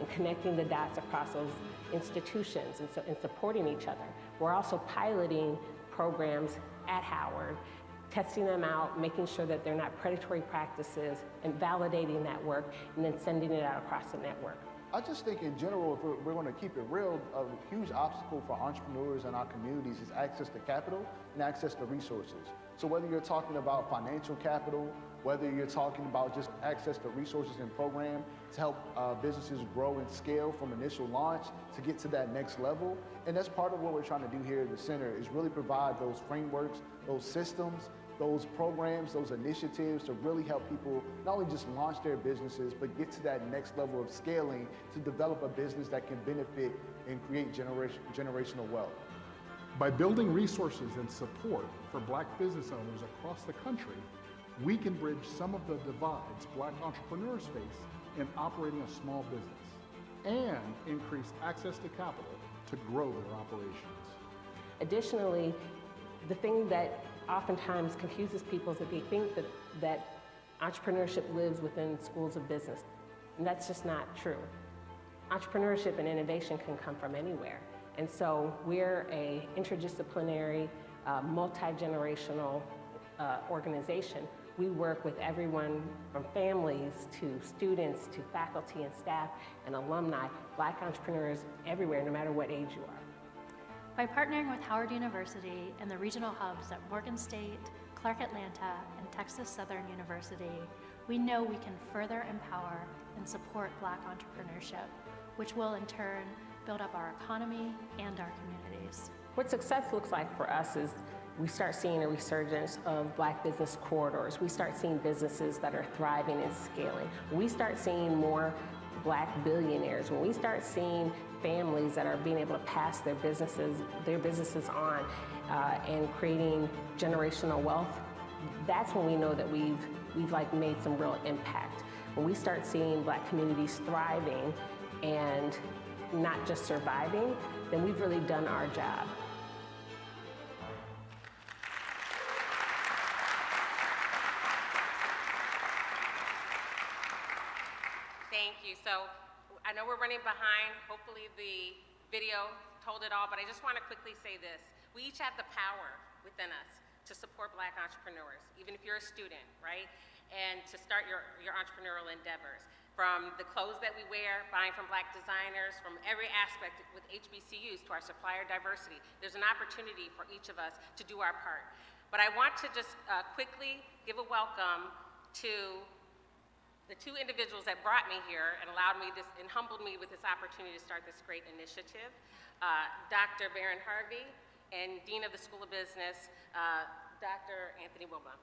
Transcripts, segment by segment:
and connecting the dots across those institutions and supporting each other. We're also piloting programs at Howard, testing them out, making sure that they're not predatory practices, and validating that work, and then sending it out across the network. I just think in general, if we're going to keep it real, a huge obstacle for entrepreneurs in our communities is access to capital and access to resources. So whether you're talking about financial capital, whether you're talking about just access to resources and program to help businesses grow and scale from initial launch to get to that next level. And that's part of what we're trying to do here at the center, is really provide those frameworks, those systems, those programs, those initiatives to really help people not only just launch their businesses, but get to that next level of scaling to develop a business that can benefit and create generational wealth. By building resources and support for Black business owners across the country, we can bridge some of the divides Black entrepreneurs face in operating a small business and increase access to capital to grow their operations. Additionally, the thing that oftentimes confuses people is that they think that entrepreneurship lives within schools of business, and that's just not true. Entrepreneurship and innovation can come from anywhere, and so we're an interdisciplinary, multi-generational organization. We work with everyone from families to students to faculty and staff and alumni, Black entrepreneurs everywhere, no matter what age you are. By partnering with Howard University and the regional hubs at Morgan State, Clark Atlanta, and Texas Southern University, we know we can further empower and support Black entrepreneurship, which will in turn build up our economy and our communities. What success looks like for us is we start seeing a resurgence of Black business corridors. We start seeing businesses that are thriving and scaling. We start seeing more Black billionaires. When we start seeing families that are being able to pass their businesses on and creating generational wealth, that's when we know that we've like made some real impact. When we start seeing Black communities thriving and not just surviving, then we've really done our job. Thank you. So I know we're running behind. Hopefully the video told it all, but I just want to quickly say this. We each have the power within us to support Black entrepreneurs, even if you're a student, right? And to start your entrepreneurial endeavors. From the clothes that we wear, buying from Black designers, from every aspect with HBCUs to our supplier diversity, there's an opportunity for each of us to do our part. But I want to just quickly give a welcome to the two individuals that brought me here and allowed me this and humbled me with this opportunity to start this great initiative. Dr. Baron Harvey and Dean of the School of Business, Dr. Anthony Wilma.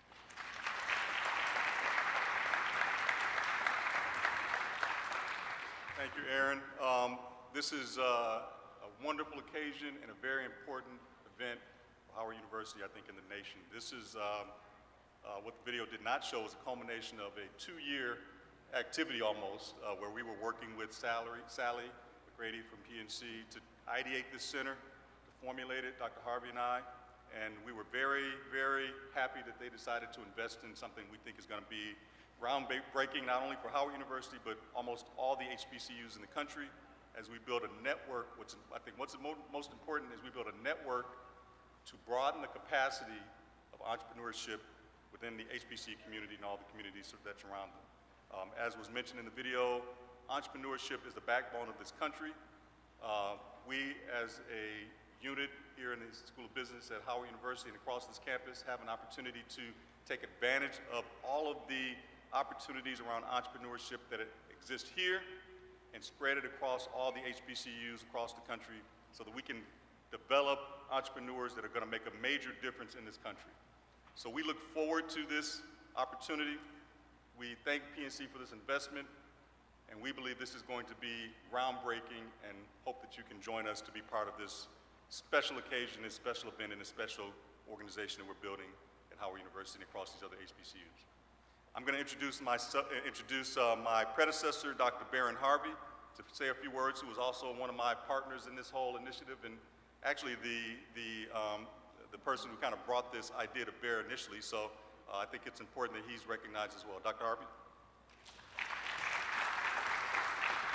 Thank you, Aaron. This is a wonderful occasion and a very important event for Howard University, I think, in the nation. This is what the video did not show is a culmination of a 2-year activity almost, where we were working with Sally McGrady from PNC to ideate this center, to formulate it, Dr. Harvey and I, and we were very, very happy that they decided to invest in something we think is going to be groundbreaking not only for Howard University, but almost all the HBCUs in the country, as we build a network. I think what's most important is we build a network to broaden the capacity of entrepreneurship within the HBCU community and all the communities that surround them. As was mentioned in the video, entrepreneurship is the backbone of this country. We, as a unit here in the School of Business at Howard University and across this campus, have an opportunity to take advantage of all of the opportunities around entrepreneurship that exist here and spread it across all the HBCUs across the country so that we can develop entrepreneurs that are going to make a major difference in this country. So we look forward to this opportunity. We thank PNC for this investment, and we believe this is going to be groundbreaking and hope that you can join us to be part of this special occasion, this special event, and this special organization that we're building at Howard University and across these other HBCUs. I'm going to introduce my predecessor, Dr. Baron Harvey, to say a few words, who was also one of my partners in this whole initiative, and actually the person who kind of brought this idea to bear initially, so I think it's important that he's recognized as well. Dr. Harvey?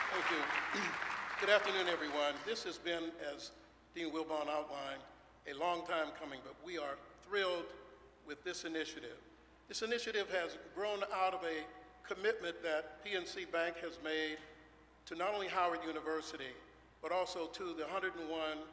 Thank you. Good afternoon, everyone. This has been, as Dean Wilbon outlined, a long time coming, but we are thrilled with this initiative. This initiative has grown out of a commitment that PNC Bank has made to not only Howard University, but also to the 101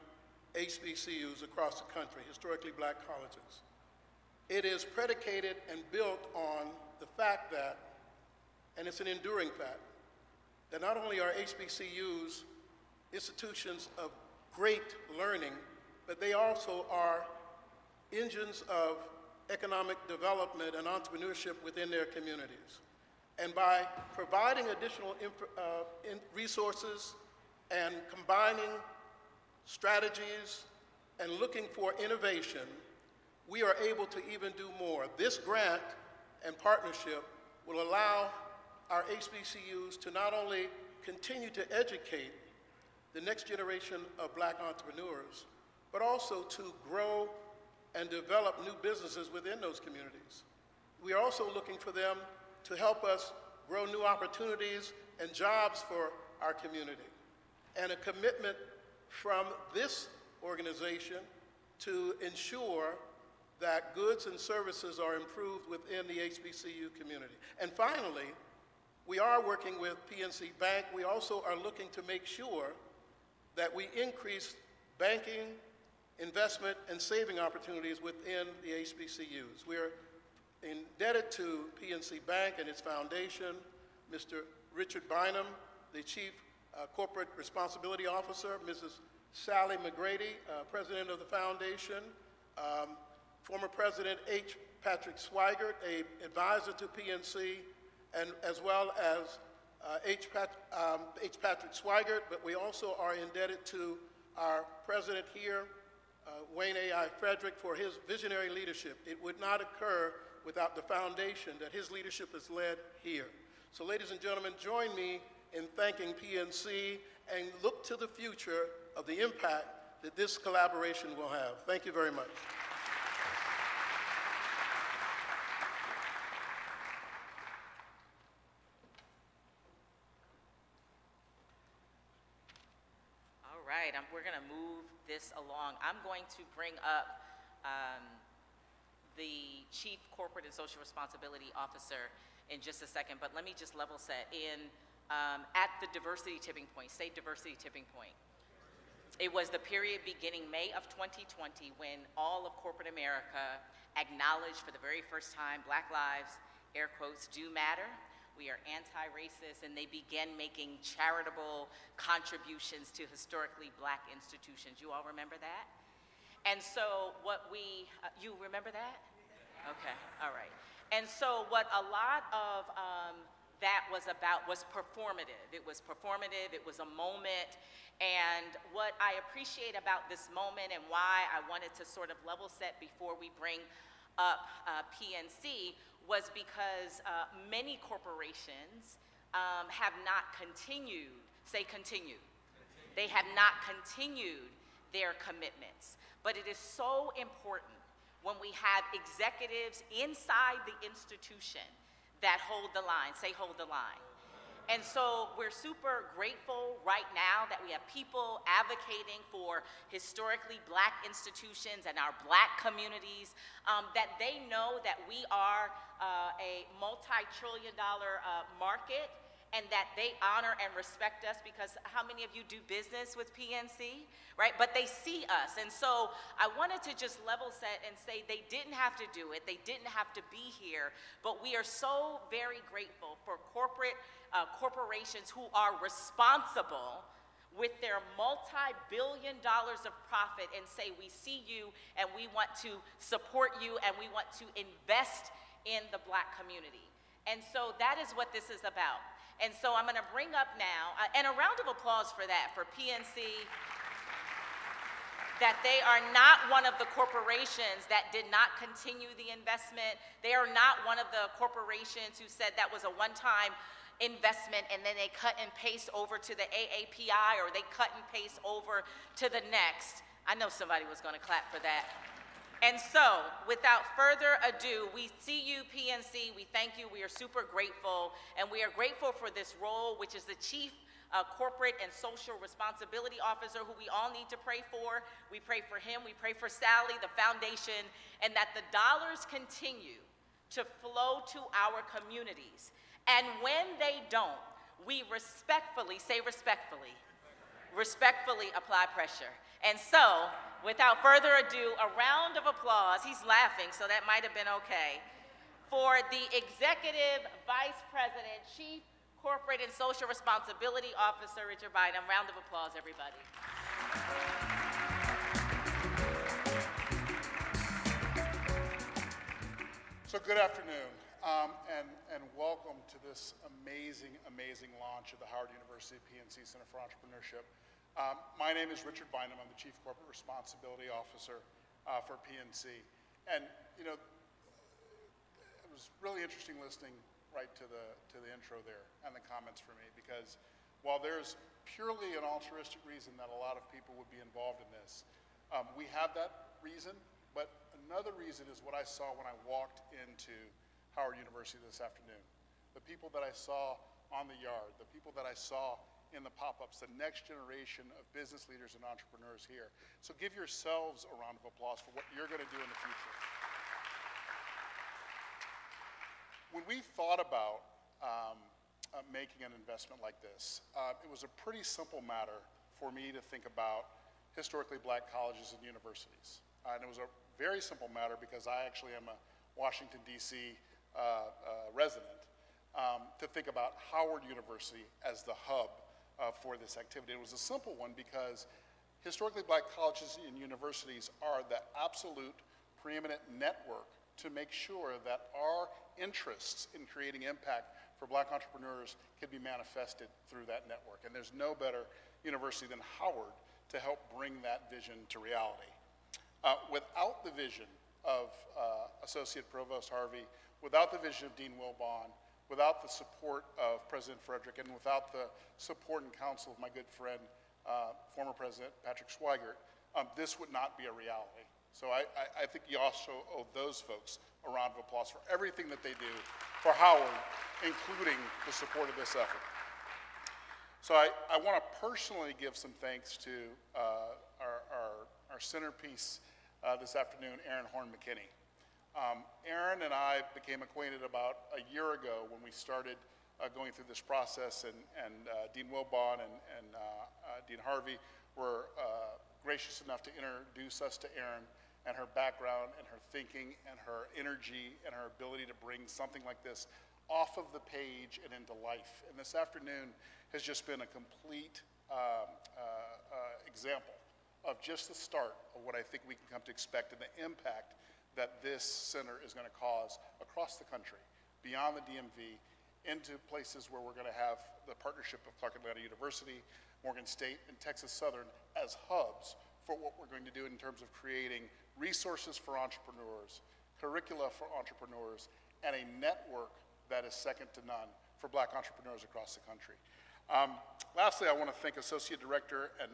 HBCUs across the country, historically black colleges. It is predicated and built on the fact that, and it's an enduring fact, that not only are HBCUs institutions of great learning, but they also are engines of economic development and entrepreneurship within their communities. And by providing additional resources and combining strategies and looking for innovation, we are able to even do more. This grant and partnership will allow our HBCUs to not only continue to educate the next generation of black entrepreneurs, but also to grow and develop new businesses within those communities. We are also looking for them to help us grow new opportunities and jobs for our community. And a commitment from this organization to ensure that goods and services are improved within the HBCU community. And finally, we are working with PNC Bank. We also are looking to make sure that we increase banking, investment, and saving opportunities within the HBCUs. We're indebted to PNC Bank and its foundation, Mr. Richard Bynum, the Chief Corporate Responsibility Officer, Mrs. Sally McGrady, President of the foundation, former President H. Patrick Swigert, an advisor to PNC, and as well as H. Patrick Swigert, but we also are indebted to our president here, Wayne A.I. Frederick, for his visionary leadership. It would not occur without the foundation that his leadership has led here. So ladies and gentlemen, join me in thanking PNC and look to the future of the impact that this collaboration will have. Thank you very much. All right, we're going to move this along. I'm going to bring up the Chief Corporate and Social Responsibility Officer in just a second, but let me just level set. At the diversity tipping point, state diversity tipping point, it was the period beginning May of 2020 when all of corporate America acknowledged for the very first time Black lives, air quotes, do matter. We are anti-racist, and they began making charitable contributions to historically black institutions. You all remember that? And so what you remember that? Okay, all right. And so what a lot of that was about was performative. It was performative, it was a moment, and what I appreciate about this moment and why I wanted to sort of level set before we bring up PNC was because many corporations have not continued, say continued. They have not continued their commitments. But it is so important when we have executives inside the institution that hold the line, say hold the line. And so we're super grateful right now that we have people advocating for historically black institutions and our black communities, that they know that we are a multi-trillion-dollar market, and that they honor and respect us, because how many of you do business with PNC, right? But they see us, and so I wanted to just level set and say they didn't have to do it, they didn't have to be here, but we are so very grateful for corporations who are responsible with their multi-billion dollars of profit and say, we see you and we want to support you and we want to invest in the black community. And so that is what this is about. And so I'm going to bring up now, and a round of applause for that, for PNC, that they are not one of the corporations that did not continue the investment. They are not one of the corporations who said that was a one-time investment and then they cut and paste over to the AAPI, or they cut and paste over to the next. I know somebody was going to clap for that. And so, without further ado, we see you, PNC. We thank you. We are super grateful. And we are grateful for this role, which is the Chief Corporate and Social Responsibility Officer, who we all need to pray for. We pray for him, we pray for Sally, the foundation, and that the dollars continue to flow to our communities. And when they don't, we respectfully, say respectfully, respectfully apply pressure. And so, without further ado, a round of applause, he's laughing, so that might have been okay, for the Executive Vice President, Chief Corporate and Social Responsibility Officer, Richard Bynum. Round of applause, everybody. So good afternoon, and welcome to this amazing, amazing launch of the Howard University PNC Center for Entrepreneurship. My name is Richard Bynum. I'm the Chief Corporate Responsibility Officer for PNC. And, you know, it was really interesting listening right to the intro there and the comments for me, because while there's purely an altruistic reason that a lot of people would be involved in this, we have that reason, but another reason is what I saw when I walked into Howard University this afternoon. The people that I saw on the yard, the people that I saw in the pop-ups, the next generation of business leaders and entrepreneurs here. So give yourselves a round of applause for what you're going to do in the future. When we thought about making an investment like this, it was a pretty simple matter for me to think about historically black colleges and universities. And it was a very simple matter because I actually am a Washington, D.C. Resident, to think about Howard University as the hub for this activity. It was a simple one because historically black colleges and universities are the absolute preeminent network to make sure that our interests in creating impact for black entrepreneurs can be manifested through that network. And there's no better university than Howard to help bring that vision to reality. Without the vision of Associate Provost Harvey, without the vision of Dean Wilbon, without the support of President Frederick, and without the support and counsel of my good friend, former President Patrick Schweigert, this would not be a reality. So I think you also owe those folks a round of applause for everything that they do for Howard, including the support of this effort. So I want to personally give some thanks to our centerpiece this afternoon, Aaron Horn McKinney. Aaron and I became acquainted about a year ago when we started going through this process, and Dean Wilbon and Dean Harvey were gracious enough to introduce us to Aaron and her background and her thinking and her energy and her ability to bring something like this off of the page and into life. And this afternoon has just been a complete example of just the start of what I think we can come to expect and the impact that this center is going to cause across the country, beyond the DMV, into places where we're going to have the partnership of Clark Atlanta University, Morgan State, and Texas Southern as hubs for what we're going to do in terms of creating resources for entrepreneurs, curricula for entrepreneurs, and a network that is second to none for black entrepreneurs across the country. Lastly, I want to thank Associate Director and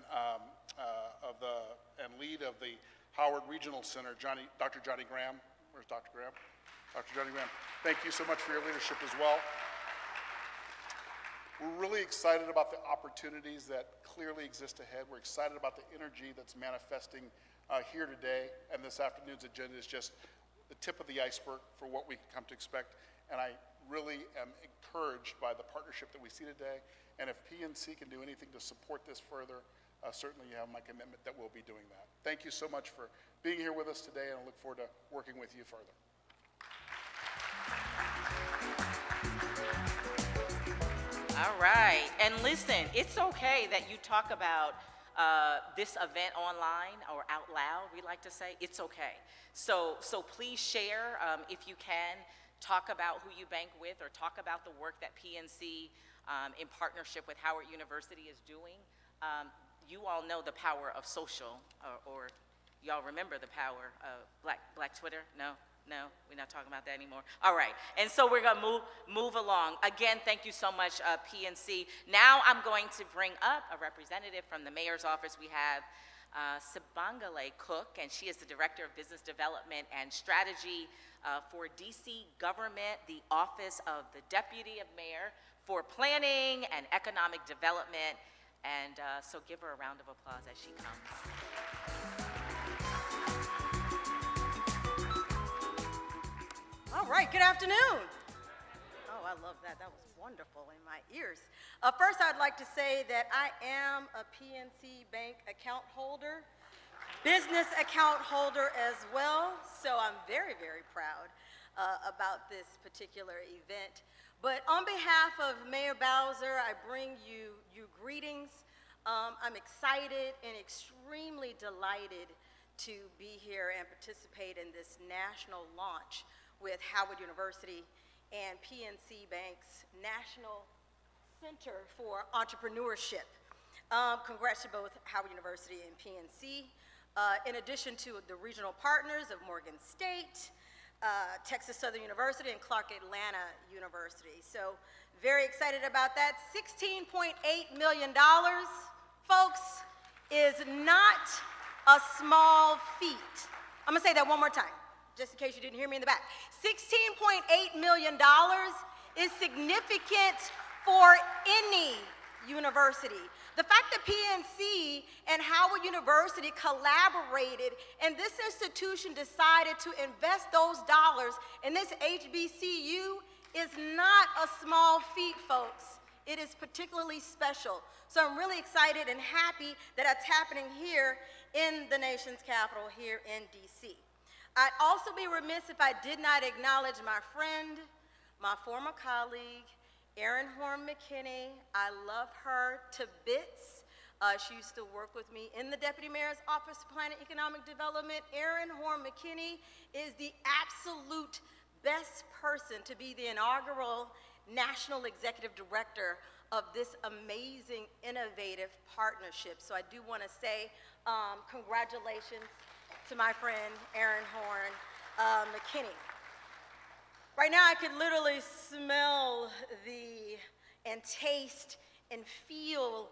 lead of the Howard Regional Center, Dr. Johnny Graham. Where's Dr. Graham? Dr. Johnny Graham, thank you so much for your leadership as well. We're really excited about the opportunities that clearly exist ahead. We're excited about the energy that's manifesting here today, and this afternoon's agenda is just the tip of the iceberg for what we can come to expect. And I really am encouraged by the partnership that we see today. And if PNC can do anything to support this further, certainly you have my commitment that we'll be doing that. Thank you so much for being here with us today, and I look forward to working with you further. All right, and listen, it's okay that you talk about this event online or out loud, we like to say. It's okay. So please share, if you can, talk about who you bank with or talk about the work that PNC in partnership with Howard University is doing. You all know the power of social, or y'all remember the power of Black Twitter? No, we're not talking about that anymore. All right, and so we're gonna move along. Again, thank you so much, PNC. Now I'm going to bring up a representative from the mayor's office. We have Sibangale Cook, and she is the Director of Business Development and Strategy for DC Government, the Office of the Deputy of Mayor for planning and economic development. And so give her a round of applause as she comes. All right, good afternoon. Oh, I love that. That was wonderful in my ears. First, I'd like to say that I am a PNC Bank account holder, business account holder as well, so I'm very, very proud about this particular event. But on behalf of Mayor Bowser, I bring you greetings. I'm excited and extremely delighted to be here and participate in this national launch with Howard University and PNC Bank's National Center for Entrepreneurship. Congrats to both Howard University and PNC, in addition to the regional partners of Morgan State, Texas Southern University, and Clark Atlanta University. So very excited about that. $16.8 million, folks, is not a small feat. I'm gonna say that one more time, just in case you didn't hear me in the back. $16.8 million is significant for any university. The fact that PNC and Howard University collaborated and this institution decided to invest those dollars in this HBCU is not a small feat, folks. It is particularly special. So I'm really excited and happy that it's happening here in the nation's capital, here in DC. I'd also be remiss if I did not acknowledge my friend, my former colleague, Erin Horn McKinney. I love her to bits. She used to work with me in the Deputy Mayor's Office of Planning and Economic Development. Erin Horn McKinney is the absolute best person to be the inaugural National Executive Director of this amazing, innovative partnership. So I do want to say congratulations to my friend Erin Horn McKinney. Right now I could literally smell and taste and feel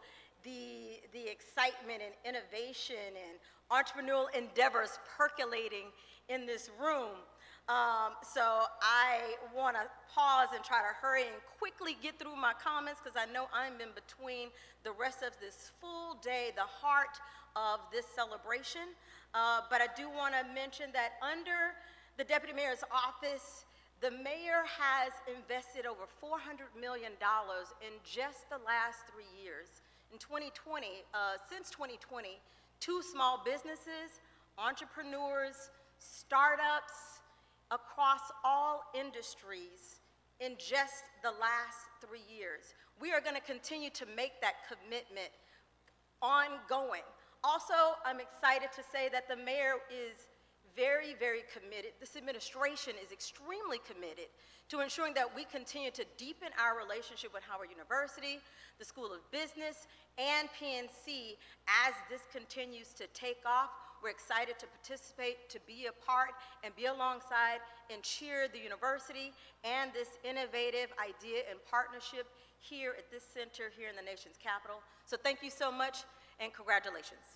the excitement and innovation and entrepreneurial endeavors percolating in this room. So I want to pause and try to hurry and quickly get through my comments because I know I'm in between the rest of this full day, the heart of this celebration. But I do want to mention that under the Deputy Mayor's office, the mayor has invested over $400 million in just the last 3 years. In 2020, since 2020, 2 small businesses, entrepreneurs, startups across all industries in just the last 3 years. We are going to continue to make that commitment ongoing. Also, I'm excited to say that the mayor is very, very committed. This administration is extremely committed to ensuring that we continue to deepen our relationship with Howard University, the School of Business, and PNC as this continues to take off. We're excited to participate, to be a part, and be alongside and cheer the university and this innovative idea and partnership here at this center here in the nation's capital. So thank you so much and congratulations.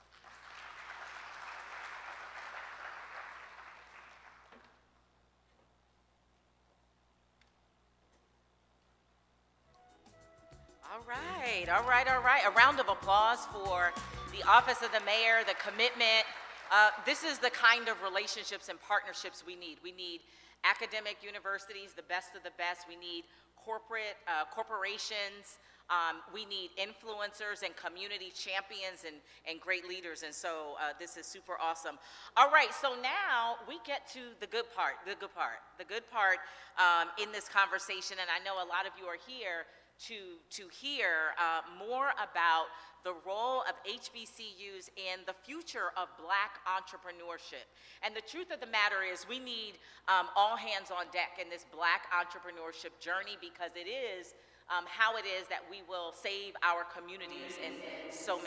All right. A round of applause for the Office of the Mayor, the commitment. This is the kind of relationships and partnerships we need. We need academic universities, the best of the best. We need corporations. We need influencers and community champions and great leaders. And so this is super awesome. All right, so now we get to the good part, the good part in this conversation. And I know a lot of you are here to hear more about the role of HBCUs in the future of Black entrepreneurship. And the truth of the matter is we need all hands on deck in this Black entrepreneurship journey because it is how it is that we will save our communities in so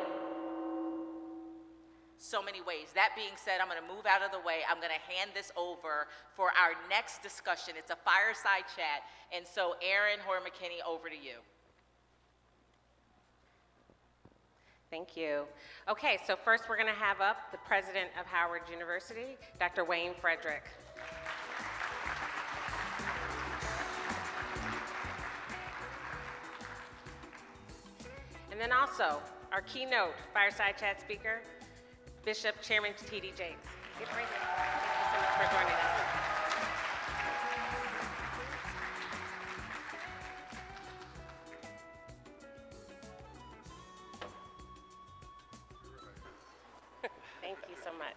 many ways. That being said, I'm going to move out of the way. I'm going to hand this over for our next discussion. It's a fireside chat. And so, Erin Horn McKinney, over to you. Thank you. Okay, so first we're going to have up the president of Howard University, Dr. Wayne Frederick. then also our keynote fireside chat speaker, Bishop Chairman T.D. Jakes. Get right here. Thank you so much for joining us. Thank you so much.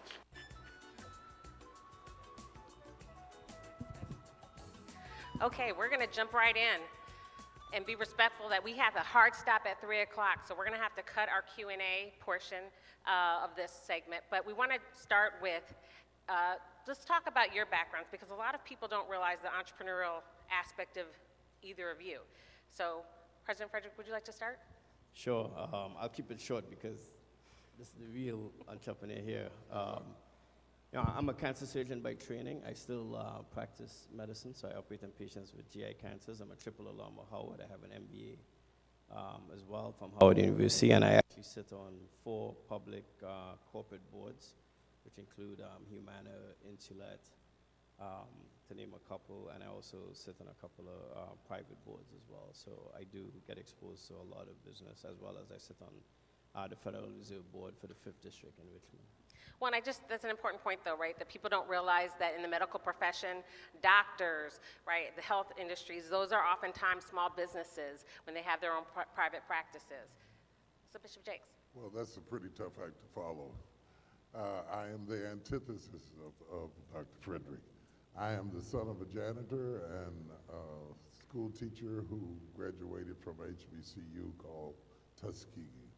Okay, we're going to jump right in and be respectful that we have a hard stop at 3 o'clock, so we're going to have to cut our Q&A portion of this segment. But we want to start with, let's talk about your backgrounds, because a lot of people don't realize the entrepreneurial aspect of either of you. So, President Frederick, would you like to start? Sure. I'll keep it short because this is the real entrepreneur here. You know, I'm a cancer surgeon by training. I still practice medicine, so I operate on patients with GI cancers. I'm a triple alum of Howard. I have an MBA as well from Howard University, and I actually sit on 4 public corporate boards, which include Humana, Insulet, to name a couple, and I also sit on a couple of private boards as well. So I do get exposed to a lot of business, as well as I sit on the Federal Reserve Board for the 5th District in Richmond. Well, and that's an important point, though, right? That people don't realize that in the medical profession, doctors, right, the health industries, those are oftentimes small businesses when they have their own private practices. So, Bishop Jakes. Well, that's a pretty tough act to follow. I am the antithesis of Dr. Frederick. I am the son of a janitor and a school teacher who graduated from HBCU called Tuskegee.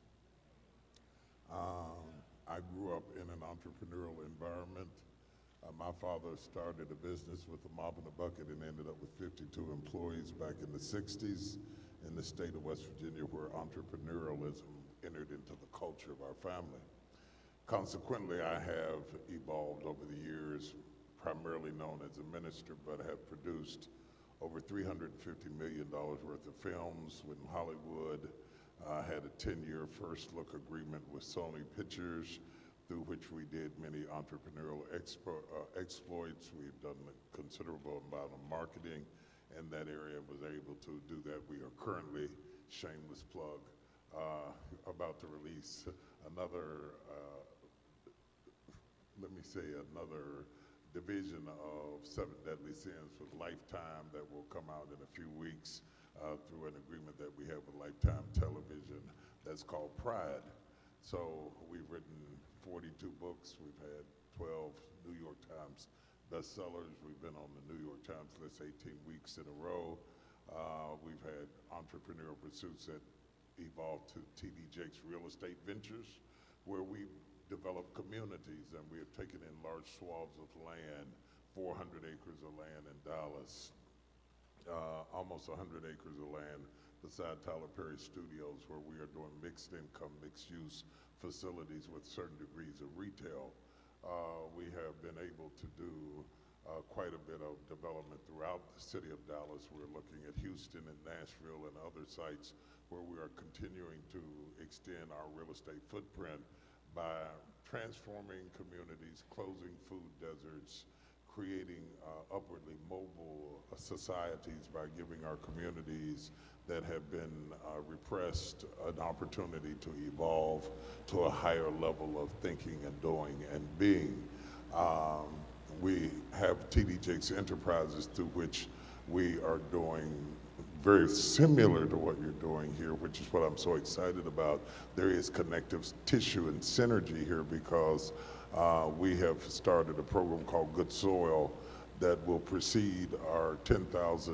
I grew up in an entrepreneurial environment. My father started a business with a mop and a bucket and ended up with 52 employees back in the 60s in the state of West Virginia, where entrepreneurialism entered into the culture of our family. Consequently, I have evolved over the years, primarily known as a minister, but have produced over $350 million worth of films with Hollywood. I had a 10-year first look agreement with Sony Pictures, through which we did many entrepreneurial exploits. We've done a considerable amount of marketing in that area, was able to do that. We are currently, shameless plug, about to release another, another division of 7 Deadly Sins with Lifetime that will come out in a few weeks through an agreement that we have with Lifetime Television that's called Pride. So we've written 42 books. We've had 12 New York Times bestsellers. We've been on the New York Times list 18 weeks in a row. We've had entrepreneurial pursuits that evolved to T.D. Jakes Real Estate Ventures, where we develop communities, and we have taken in large swaths of land, 400 acres of land in Dallas, almost 100 acres of land beside Tyler Perry Studios, where we are doing mixed income, mixed use facilities with certain degrees of retail. We have been able to do quite a bit of development throughout the city of Dallas. We're looking at Houston and Nashville and other sites where we are continuing to extend our real estate footprint by transforming communities, closing food deserts, creating upwardly mobile societies by giving our communities that have been repressed an opportunity to evolve to a higher level of thinking and doing and being. We have T.D. Jakes Enterprises, through which we are doing very similar to what you're doing here, which is what I'm so excited about. There is connective tissue and synergy here because we have started a program called Good Soil that will precede our 10,000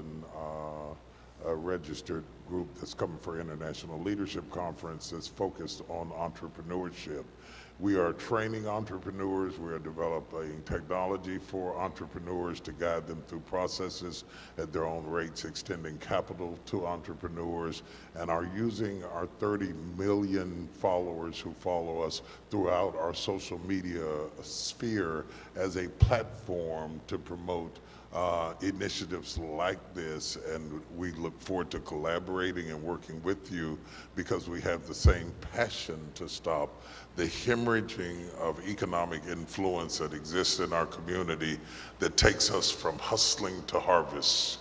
registered group that's coming for International Leadership Conference that's focused on entrepreneurship. We are training entrepreneurs. We are developing technology for entrepreneurs to guide them through processes at their own rates, extending capital to entrepreneurs, and are using our 30 million followers who follow us throughout our social media sphere as a platform to promote initiatives like this, and we look forward to collaborating and working with you because we have the same passion to stop the hemorrhaging of economic influence that exists in our community that takes us from hustling to harvest.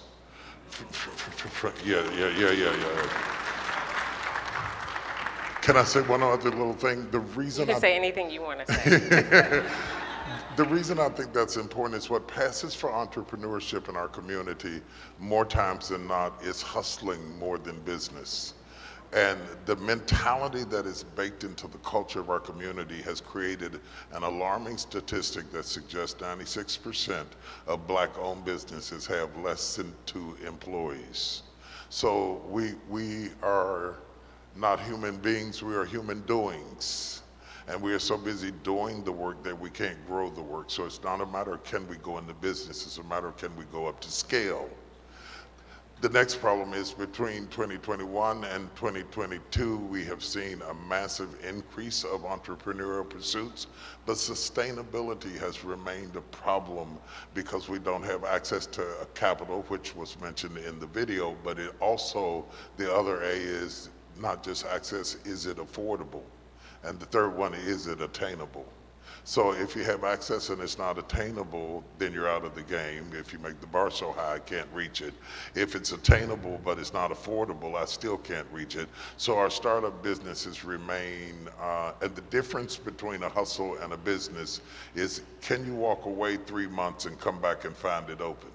Can I say one other little thing? The reason You can say anything you want to say. The reason I think that's important is what passes for entrepreneurship in our community more times than not is hustling more than business. And the mentality that is baked into the culture of our community has created an alarming statistic that suggests 96% of black-owned businesses have less than 2 employees. So we are not human beings, we are human doings. And we are so busy doing the work that we can't grow the work. So it's not a matter of can we go into business, it's a matter of can we go up to scale. The next problem is between 2021 and 2022, we have seen a massive increase of entrepreneurial pursuits, but sustainability has remained a problem because we don't have access to capital, which was mentioned in the video, but it also, the other A is not just access, is it affordable? And the third one, is it attainable? So if you have access and it's not attainable, then you're out of the game. If you make the bar so high, I can't reach it. If it's attainable but it's not affordable, I still can't reach it. So our startup businesses remain, and the difference between a hustle and a business is, can you walk away 3 months and come back and find it open?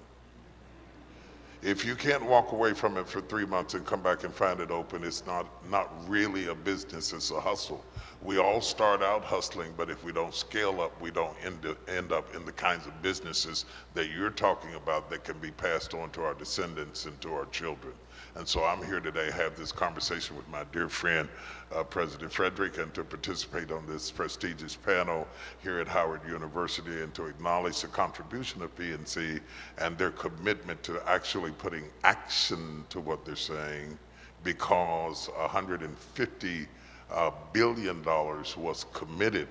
If you can't walk away from it for 3 months and come back and find it open, it's not really a business, it's a hustle. We all start out hustling, but if we don't scale up, we don't end up in the kinds of businesses that you're talking about that can be passed on to our descendants and to our children. And so I'm here today to have this conversation with my dear friend, President Frederick, and to participate on this prestigious panel here at Howard University and to acknowledge the contribution of PNC and their commitment to actually putting action to what they're saying, because $150 billion was committed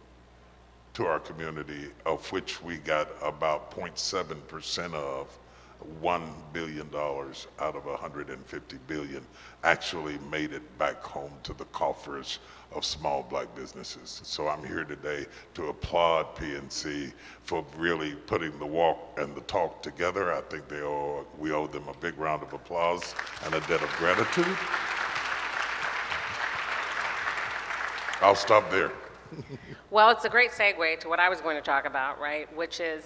to our community, of which we got about 0.7% of $1 billion out of $150 billion actually made it back home to the coffers of small black businesses. So I'm here today to applaud PNC for really putting the walk and the talk together. I think we owe them a big round of applause and a debt of gratitude. I'll stop there. Well, it's a great segue to what I was going to talk about, right? Which is,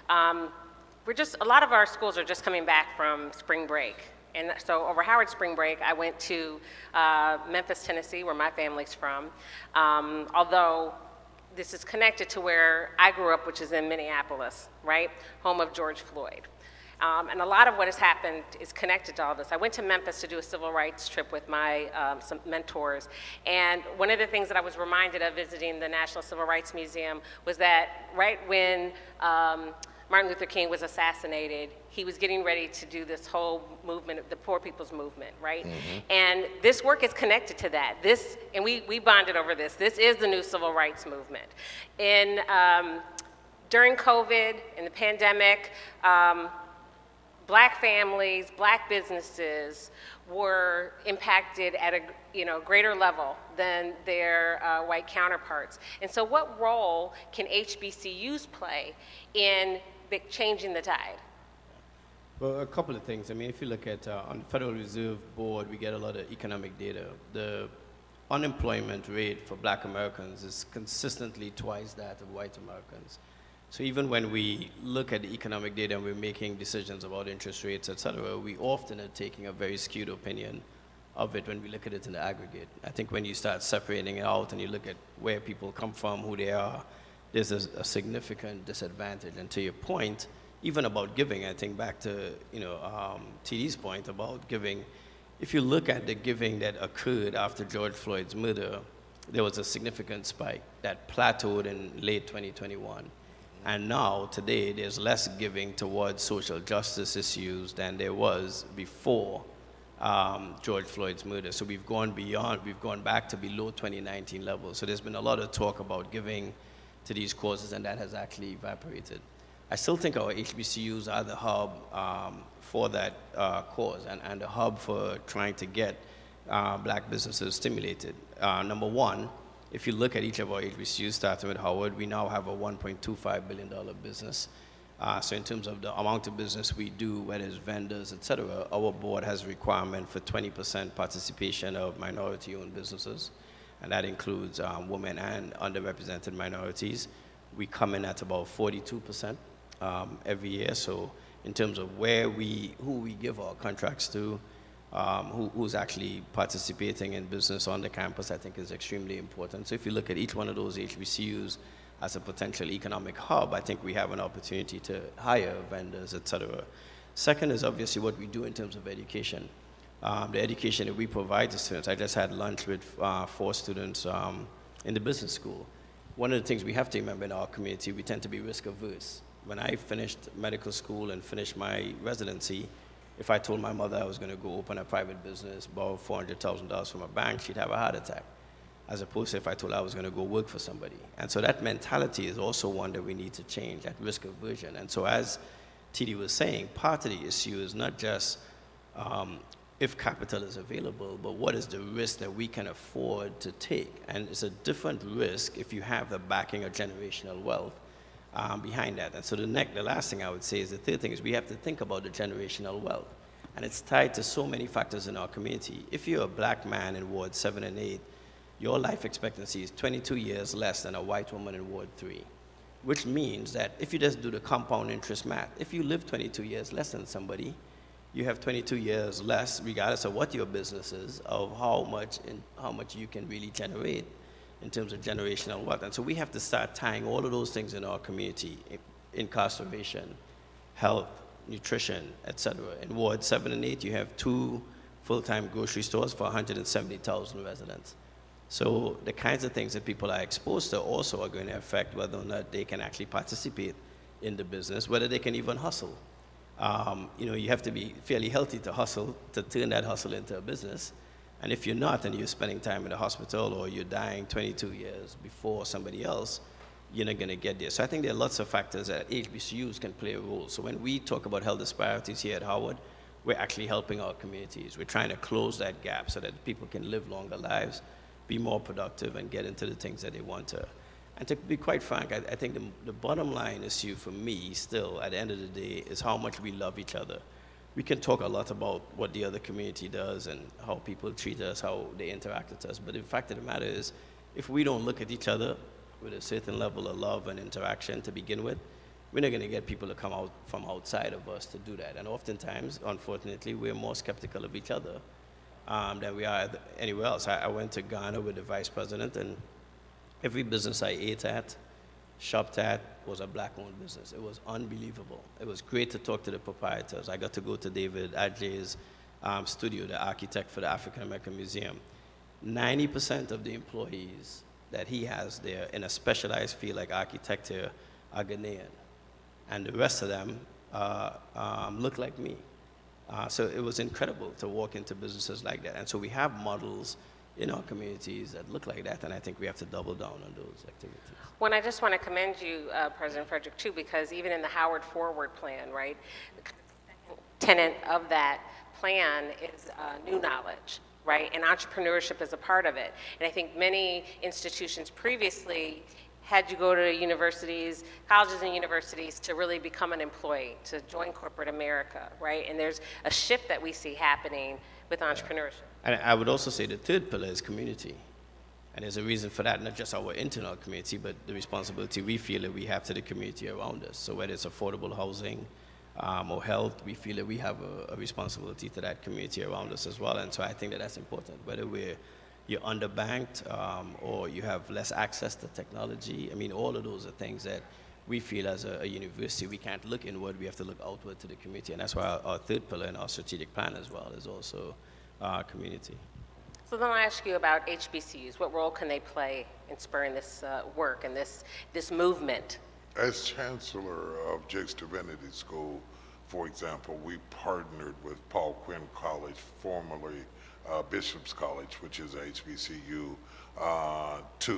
a lot of our schools are just coming back from spring break. And so over Howard spring break, I went to Memphis, Tennessee, where my family's from. Although this is connected to where I grew up, which is in Minneapolis, right? Home of George Floyd. And a lot of what has happened is connected to all this. I went to Memphis to do a civil rights trip with my some mentors. And one of the things that I was reminded of visiting the National Civil Rights Museum was that right when Martin Luther King was assassinated, he was getting ready to do this whole movement, the Poor People's Movement, right? Mm-hmm. And this work is connected to that. And we bonded over this. This is the new civil rights movement. During COVID, in the pandemic, black families, black businesses were impacted at a greater level than their white counterparts. And so what role can HBCUs play in changing the tide? Well, a couple of things. I mean, if you look at on the Federal Reserve Board, we get a lot of economic data. The unemployment rate for black Americans is consistently twice that of white Americans. So even when we look at the economic data and we're making decisions about interest rates, et cetera, we often are taking a very skewed opinion of it when we look at it in the aggregate. I think when you start separating it out and you look at where people come from, who they are, there's a significant disadvantage. And to your point, even about giving, I think back to TD's point about giving, if you look at the giving that occurred after George Floyd's murder, there was a significant spike that plateaued in late 2021. And now, today, there's less giving towards social justice issues than there was before George Floyd's murder. So we've gone back to below 2019 levels. So there's been a lot of talk about giving to these causes, and that has actually evaporated. I still think our HBCUs are the hub for that cause and the hub for trying to get black businesses stimulated. Number one, if you look at each of our HBCUs, starting with Howard, we now have a $1.25 billion business. So in terms of the amount of business we do, whether it's vendors, et cetera, our board has a requirement for 20% participation of minority-owned businesses. and that includes women and underrepresented minorities. We come in at about 42% every year. So in terms of who we give our contracts to, who's actually participating in business on the campus, I think is extremely important. So if you look at each one of those HBCUs as a potential economic hub, I think we have an opportunity to hire vendors, et cetera. Second is obviously what we do in terms of education. The education that we provide to students. I just had lunch with 4 students in the business school. One of the things we have to remember in our community, we tend to be risk averse. When I finished medical school and finished my residency, if I told my mother I was going to go open a private business, borrow $400,000 from a bank, she'd have a heart attack, as opposed to if I told her I was going to go work for somebody. And so that mentality is also one that we need to change, that risk aversion. And so as TD was saying, part of the issue is not just if capital is available, but what is the risk that we can afford to take? And it's a different risk if you have the backing of generational wealth behind that. And so the last thing I would say is the third thing is we have to think about the generational wealth. And it's tied to so many factors in our community. If you're a black man in Ward 7 and 8, your life expectancy is 22 years less than a white woman in Ward 3, which means that if you just do the compound interest math, if you live 22 years less than somebody, you have 22 years less, regardless of what your business is, of how much you can really generate in terms of generational wealth. And so we have to start tying all of those things in our community: incarceration, health, nutrition, etc. In Ward 7 and 8, you have 2 full-time grocery stores for 170,000 residents. So the kinds of things that people are exposed to also are going to affect whether or not they can actually participate in the business, whether they can even hustle. You have to be fairly healthy to hustle, to turn that hustle into a business. And if you're not, and you're spending time in the hospital, or you're dying 22 years before somebody else, you're not going to get there. So I think there are lots of factors that HBCUs can play a role. So when we talk about health disparities here at Howard, we're actually helping our communities. We're trying to close that gap so that people can live longer lives, be more productive, and get into the things that they want to. And to be quite frank, I think the bottom line issue for me still, at the end of the day, is how much we love each other. We can talk a lot about what the other community does and how people treat us, how they interact with us, but the fact of the matter is, if we don't look at each other with a certain level of love and interaction to begin with, we're not going to get people to come out from outside of us to do that. And oftentimes, unfortunately, we're more skeptical of each other than we are anywhere else. I went to Ghana with the vice president, and every business I ate at, shopped at, was a black-owned business. It was unbelievable. It was great to talk to the proprietors. I got to go to David Adjay's studio, the architect for the African American Museum. 90% of the employees that he has there in a specialized field like architecture are Ghanaian. And the rest of them look like me. So it was incredible to walk into businesses like that. And so we have models in our communities that look like that, and I think we have to double down on those activities. Well, I just want to commend you, President Frederick, too, because even in the Howard Forward Plan, right, the tenet of that plan is new knowledge, right, and entrepreneurship is a part of it. And I think many institutions previously had you go to universities, colleges and universities to really become an employee, to join corporate America, right? And there's a shift that we see happening with entrepreneurship. And I would also say the third pillar is community. And there's a reason for that, not just our internal community, but the responsibility we feel that we have to the community around us. So whether it's affordable housing or health, we feel that we have a responsibility to that community around us as well. And so I think that that's important, whether you're underbanked or you have less access to technology. I mean, all of those are things that we feel as a university, we can't look inward, we have to look outward to the community. And that's why our third pillar in our strategic plan as well is also community. So then I'll ask you about HBCUs. What role can they play in spurring this work and this movement? As Chancellor of Jakes Divinity School, for example, we partnered with Paul Quinn College, formerly Bishop's College, which is a HBCU, to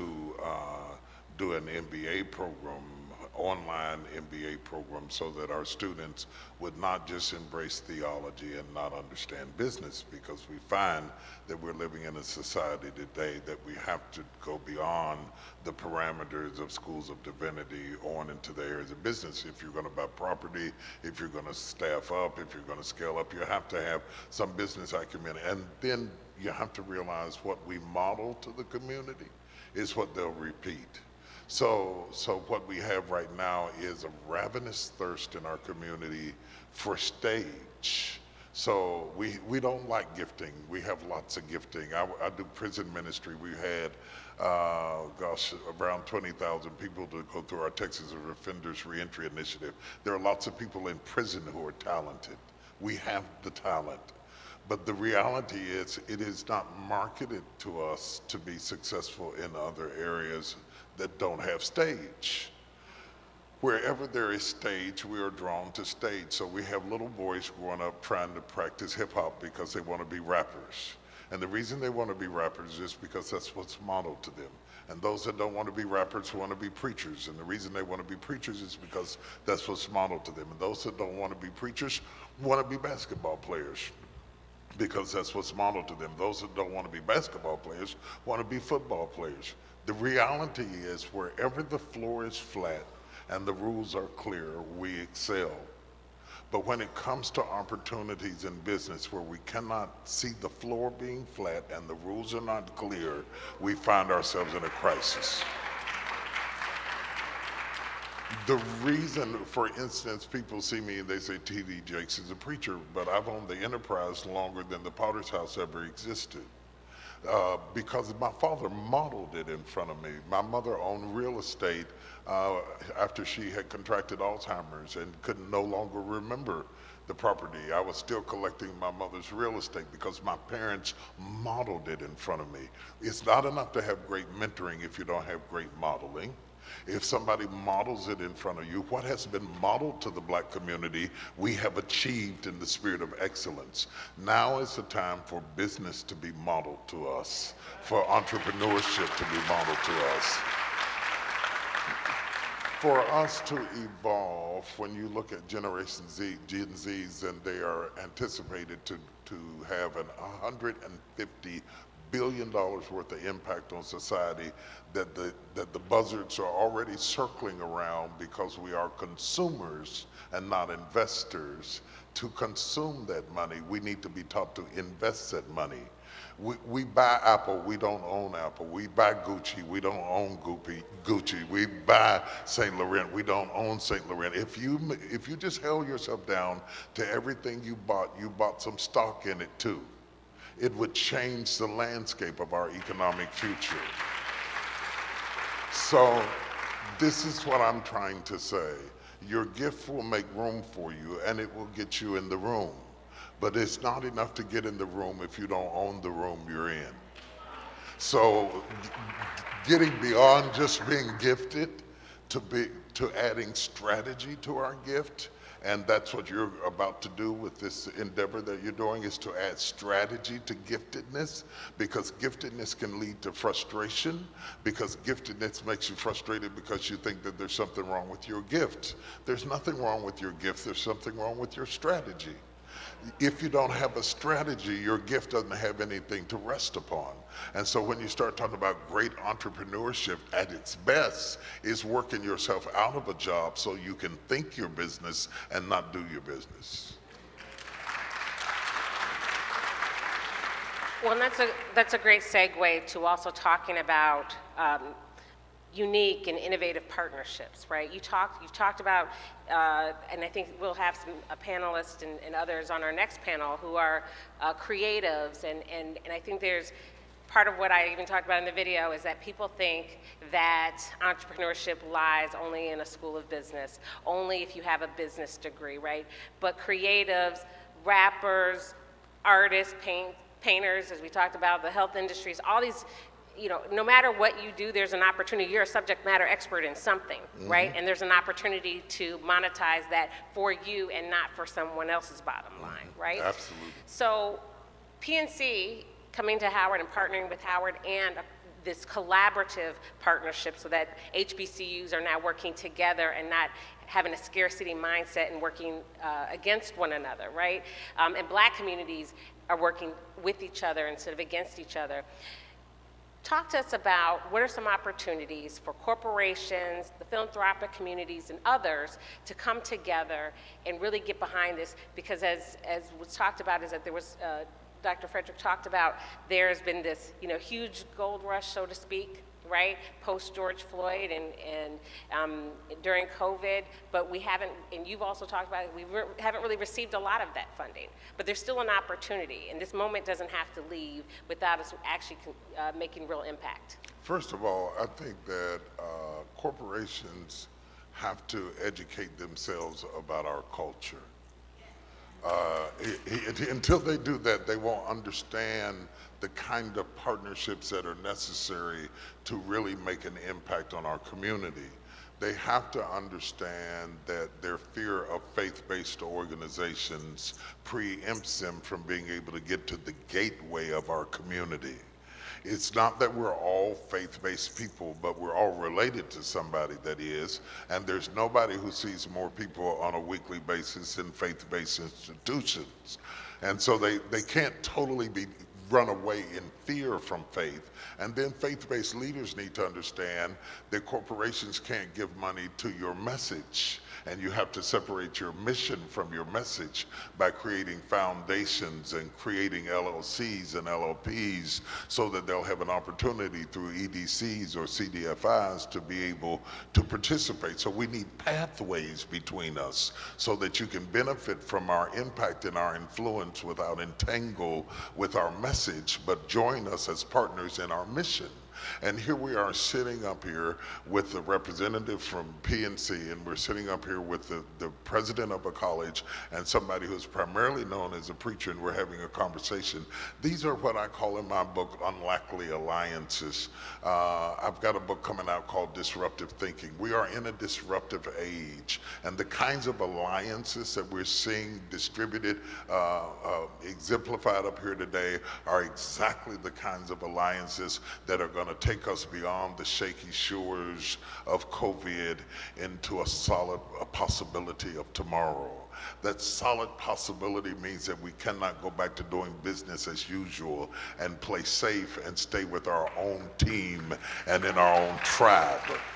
do an MBA program, online MBA program, so that our students would not just embrace theology and not understand business, because we find that we're living in a society today that we have to go beyond the parameters of schools of divinity on into the areas of business. If you're going to buy property, if you're going to staff up, if you're going to scale up, you have to have some business acumen. And then you have to realize what we model to the community is what they'll repeat. So what we have right now is a ravenous thirst in our community for stage. So we don't like gifting. We have lots of gifting. I do prison ministry. We had, around 20,000 people to go through our Texas Offenders Reentry Initiative. There are lots of people in prison who are talented. We have the talent. But the reality is, it is not marketed to us to be successful in other areas that don't have stage. Wherever there is stage, we are drawn to stage. So we have little boys growing up trying to practice hip hop because they want to be rappers. And the reason they want to be rappers is because that's what's modeled to them. And those that don't want to be rappers want to be preachers. And the reason they want to be preachers is because that's what's modeled to them. And those that don't want to be preachers want to be basketball players, because that's what's modeled to them. Those that don't want to be basketball players want to be football players. The reality is, wherever the floor is flat and the rules are clear, we excel. But when it comes to opportunities in business where we cannot see the floor being flat and the rules are not clear, we find ourselves in a crisis. The reason, for instance, people see me and they say T.D. Jakes is a preacher, but I've owned the enterprise longer than the Potter's House ever existed. Because my father modeled it in front of me. My mother owned real estate after she had contracted Alzheimer's and could no longer remember the property. I was still collecting my mother's real estate because my parents modeled it in front of me. It's not enough to have great mentoring if you don't have great modeling. If somebody models it in front of you, what has been modeled to the black community, we have achieved in the spirit of excellence. Now is the time for business to be modeled to us, for entrepreneurship to be modeled to us. For us to evolve, when you look at Generation Z, Gen Zs, and they are anticipated to have an $150 billion worth of impact on society, that the buzzards are already circling around because we are consumers and not investors. To consume that money, we need to be taught to invest that money. We buy Apple, we don't own Apple. We buy Gucci, we don't own Gucci. We buy Saint Laurent, we don't own Saint Laurent. If you just held yourself down to everything you bought some stock in it too. It would change the landscape of our economic future. So this is what I'm trying to say. Your gift will make room for you and it will get you in the room. But it's not enough to get in the room if you don't own the room you're in. So getting beyond just being gifted to adding strategy to our gift, and that's what you're about to do with this endeavor that you're doing, is to add strategy to giftedness, because giftedness can lead to frustration, because giftedness makes you frustrated because you think that there's something wrong with your gift. There's nothing wrong with your gift, there's something wrong with your strategy. If you don't have a strategy, your gift doesn't have anything to rest upon. And so when you start talking about great entrepreneurship, at its best is working yourself out of a job so you can think your business and not do your business. Well, and that's a great segue to also talking about unique and innovative partnerships, right? You've talked about, and I think we'll have some panelists and others on our next panel who are creatives, and I think there's part of what I even talked about in the video is that people think that entrepreneurship lies only in a school of business, only if you have a business degree, right? But creatives, rappers, artists, painters, as we talked about, the health industries, all these, you know, no matter what you do, there's an opportunity. You're a subject matter expert in something, right? And there's an opportunity to monetize that for you and not for someone else's bottom line, right? Absolutely. So PNC coming to Howard and partnering with Howard and this collaborative partnership so that HBCUs are now working together and not having a scarcity mindset and working against one another, right? And black communities are working with each other instead of against each other. Talk to us about what are some opportunities for corporations, the philanthropic communities, and others to come together and really get behind this, because as was talked about is that there was Dr. Frederick talked about, there's been this, huge gold rush, so to speak, right, post George Floyd and during COVID, but we haven't, and you've also talked about it, we haven't really received a lot of that funding, but there's still an opportunity, and this moment doesn't have to leave without us actually making real impact. First of all, I think that corporations have to educate themselves about our culture. Until they do that, they won't understand the kind of partnerships that are necessary to really make an impact on our community. They have to understand that their fear of faith-based organizations preempts them from being able to get to the gateway of our community. It's not that we're all faith-based people, but we're all related to somebody that is, and there's nobody who sees more people on a weekly basis than faith-based institutions. And so they can't totally be run away in fear from faith. And then faith-based leaders need to understand that corporations can't give money to your message. And you have to separate your mission from your message by creating foundations and creating LLCs and LLPs so that they'll have an opportunity through EDCs or CDFIs to be able to participate. So we need pathways between us so that you can benefit from our impact and our influence without entangle with our message, but join us as partners in our mission. And here we are sitting up here with the representative from PNC, and we're sitting up here with the president of a college and somebody who's primarily known as a preacher, and we're having a conversation. These are what I call in my book unlikely alliances. I've got a book coming out called Disruptive Thinking. We are in a disruptive age, and the kinds of alliances that we're seeing distributed, exemplified up here today are exactly the kinds of alliances that are going to take us beyond the shaky shores of COVID into a solid possibility of tomorrow. That solid possibility means that we cannot go back to doing business as usual and play safe and stay with our own team and in our own tribe.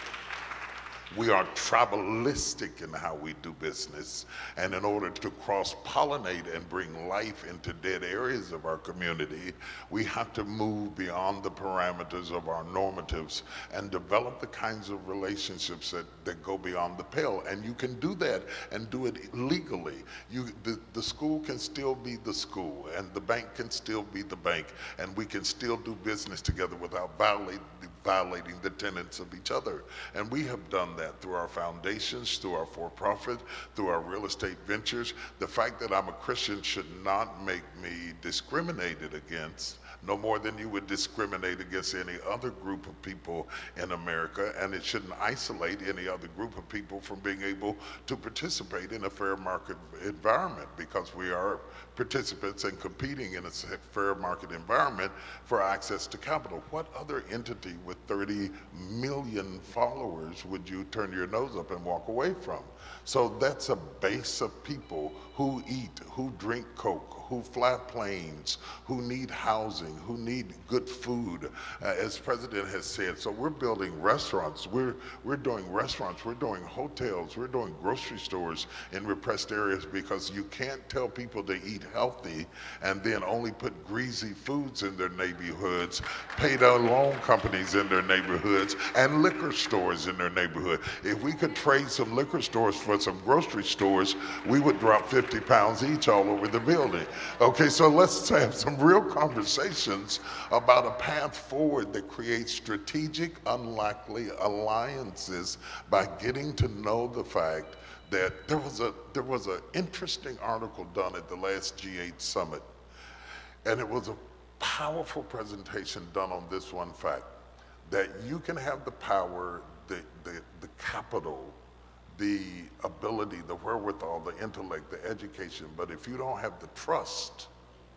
We are tribalistic in how we do business, and in order to cross-pollinate and bring life into dead areas of our community, we have to move beyond the parameters of our normatives and develop the kinds of relationships that go beyond the pale. And you can do that and do it legally. The school can still be the school, and the bank can still be the bank, and we can still do business together without violating the tenets of each other. And we have done that through our foundations, through our for-profit, through our real estate ventures. The fact that I'm a Christian should not make me discriminated against, no more than you would discriminate against any other group of people in America, and it shouldn't isolate any other group of people from being able to participate in a fair market environment, because we are participants and competing in a fair market environment for access to capital. What other entity with 30 million followers would you turn your nose up and walk away from? So that's a base of people who eat, who drink Coke, who fly planes, who need housing, who need good food, as President has said. So we're building restaurants, we're doing restaurants, we're doing hotels, we're doing grocery stores in repressed areas, because you can't tell people to eat healthy and then only put greasy foods in their neighborhoods, pay their loan companies in their neighborhoods, and liquor stores in their neighborhood. If we could trade some liquor stores for some grocery stores, we would drop 50 pounds each all over the building. Okay, so let's have some real conversations about a path forward that creates strategic, unlikely alliances by getting to know the fact that there was an interesting article done at the last G8 summit, and it was a powerful presentation done on this one fact, that you can have the power, the capital, the ability, the wherewithal, the intellect, the education, but if you don't have the trust,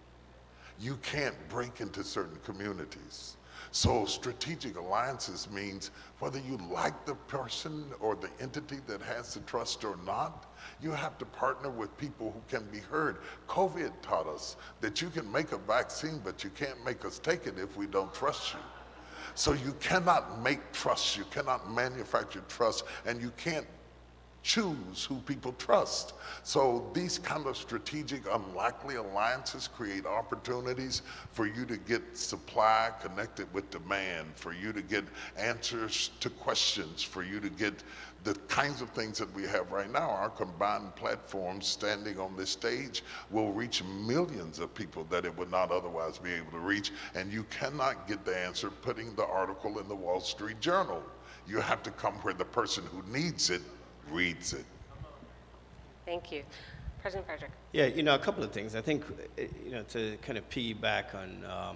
you can't break into certain communities. So strategic alliances means whether you like the person or the entity that has the trust or not, you have to partner with people who can be heard. COVID taught us that you can make a vaccine, but you can't make us take it if we don't trust you. So you cannot make trust, you cannot manufacture trust, and you can't choose who people trust. So these kind of strategic, unlikely alliances create opportunities for you to get supply connected with demand, for you to get answers to questions, for you to get the kinds of things that we have right now. Our combined platforms standing on this stage will reach millions of people that it would not otherwise be able to reach, and you cannot get the answer putting the article in the Wall Street Journal. You have to come where the person who needs it reads it. Thank you. President Frederick. Yeah, a couple of things. I think, to kind of piggyback on,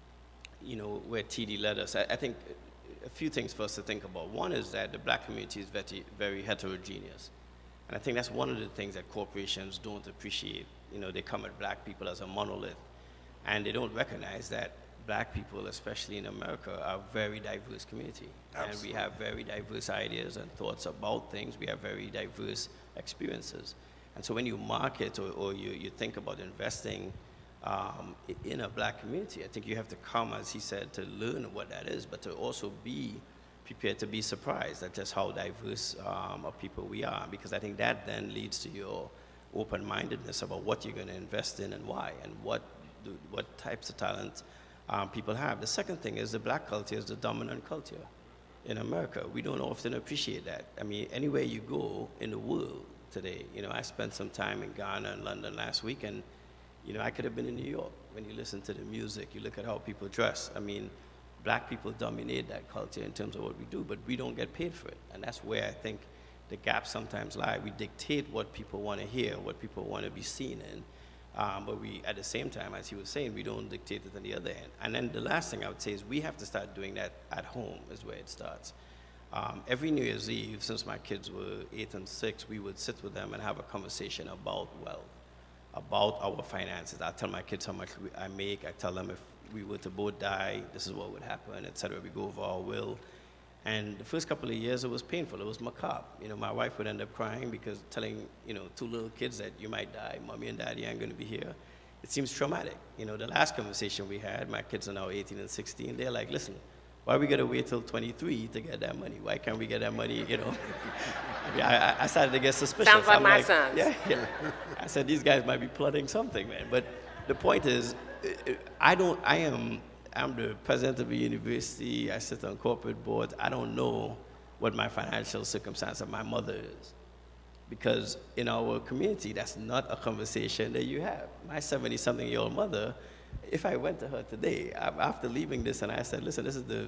where TD led us, I think a few things for us to think about. One is that the black community is very, very heterogeneous. And I think that's one of the things that corporations don't appreciate. They come at black people as a monolith, and they don't recognize that black people, especially in America, are a very diverse community. Absolutely. And we have very diverse ideas and thoughts about things. We have very diverse experiences. And so when you market or you think about investing in a black community, I think you have to come, as he said, to learn what that is, but to also be prepared to be surprised at just how diverse of people we are, because I think that then leads to your open-mindedness about what you're going to invest in and why, and what types of talent people have. The second thing is the black culture is the dominant culture in America. We don't often appreciate that. I mean, anywhere you go in the world today, I spent some time in Ghana and London last week, and I could have been in New York. When you listen to the music, you look at how people dress. I mean, black people dominate that culture in terms of what we do, but we don't get paid for it. And that's where I think the gaps sometimes lie. We dictate what people want to hear, what people want to be seen in. But we, at the same time, as he was saying, we don't dictate it on the other end. And then the last thing I would say is we have to start doing that at home is where it starts. Every New Year's Eve, since my kids were 8 and 6, we would sit with them and have a conversation about wealth, about our finances. I tell my kids how much I make. I tell them if we were to both die, this is what would happen, et cetera. We go over our will. And the first couple of years, it was painful. It was macabre. My wife would end up crying because telling, 2 little kids that you might die, mommy and daddy aren't going to be here, it seems traumatic. The last conversation we had, my kids are now 18 and 16, they're like, listen, why we got to wait till 23 to get that money? Why can't we get that money, I started to get suspicious. Sounds like my sons. Yeah. I said, these guys might be plotting something, man. But the point is, I'm the president of a university. I sit on corporate boards. I don't know what my financial circumstance of my mother is, because in our community, that's not a conversation that you have. My 70-something-year-old mother, if I went to her today, after leaving this, and I said, listen, this is the,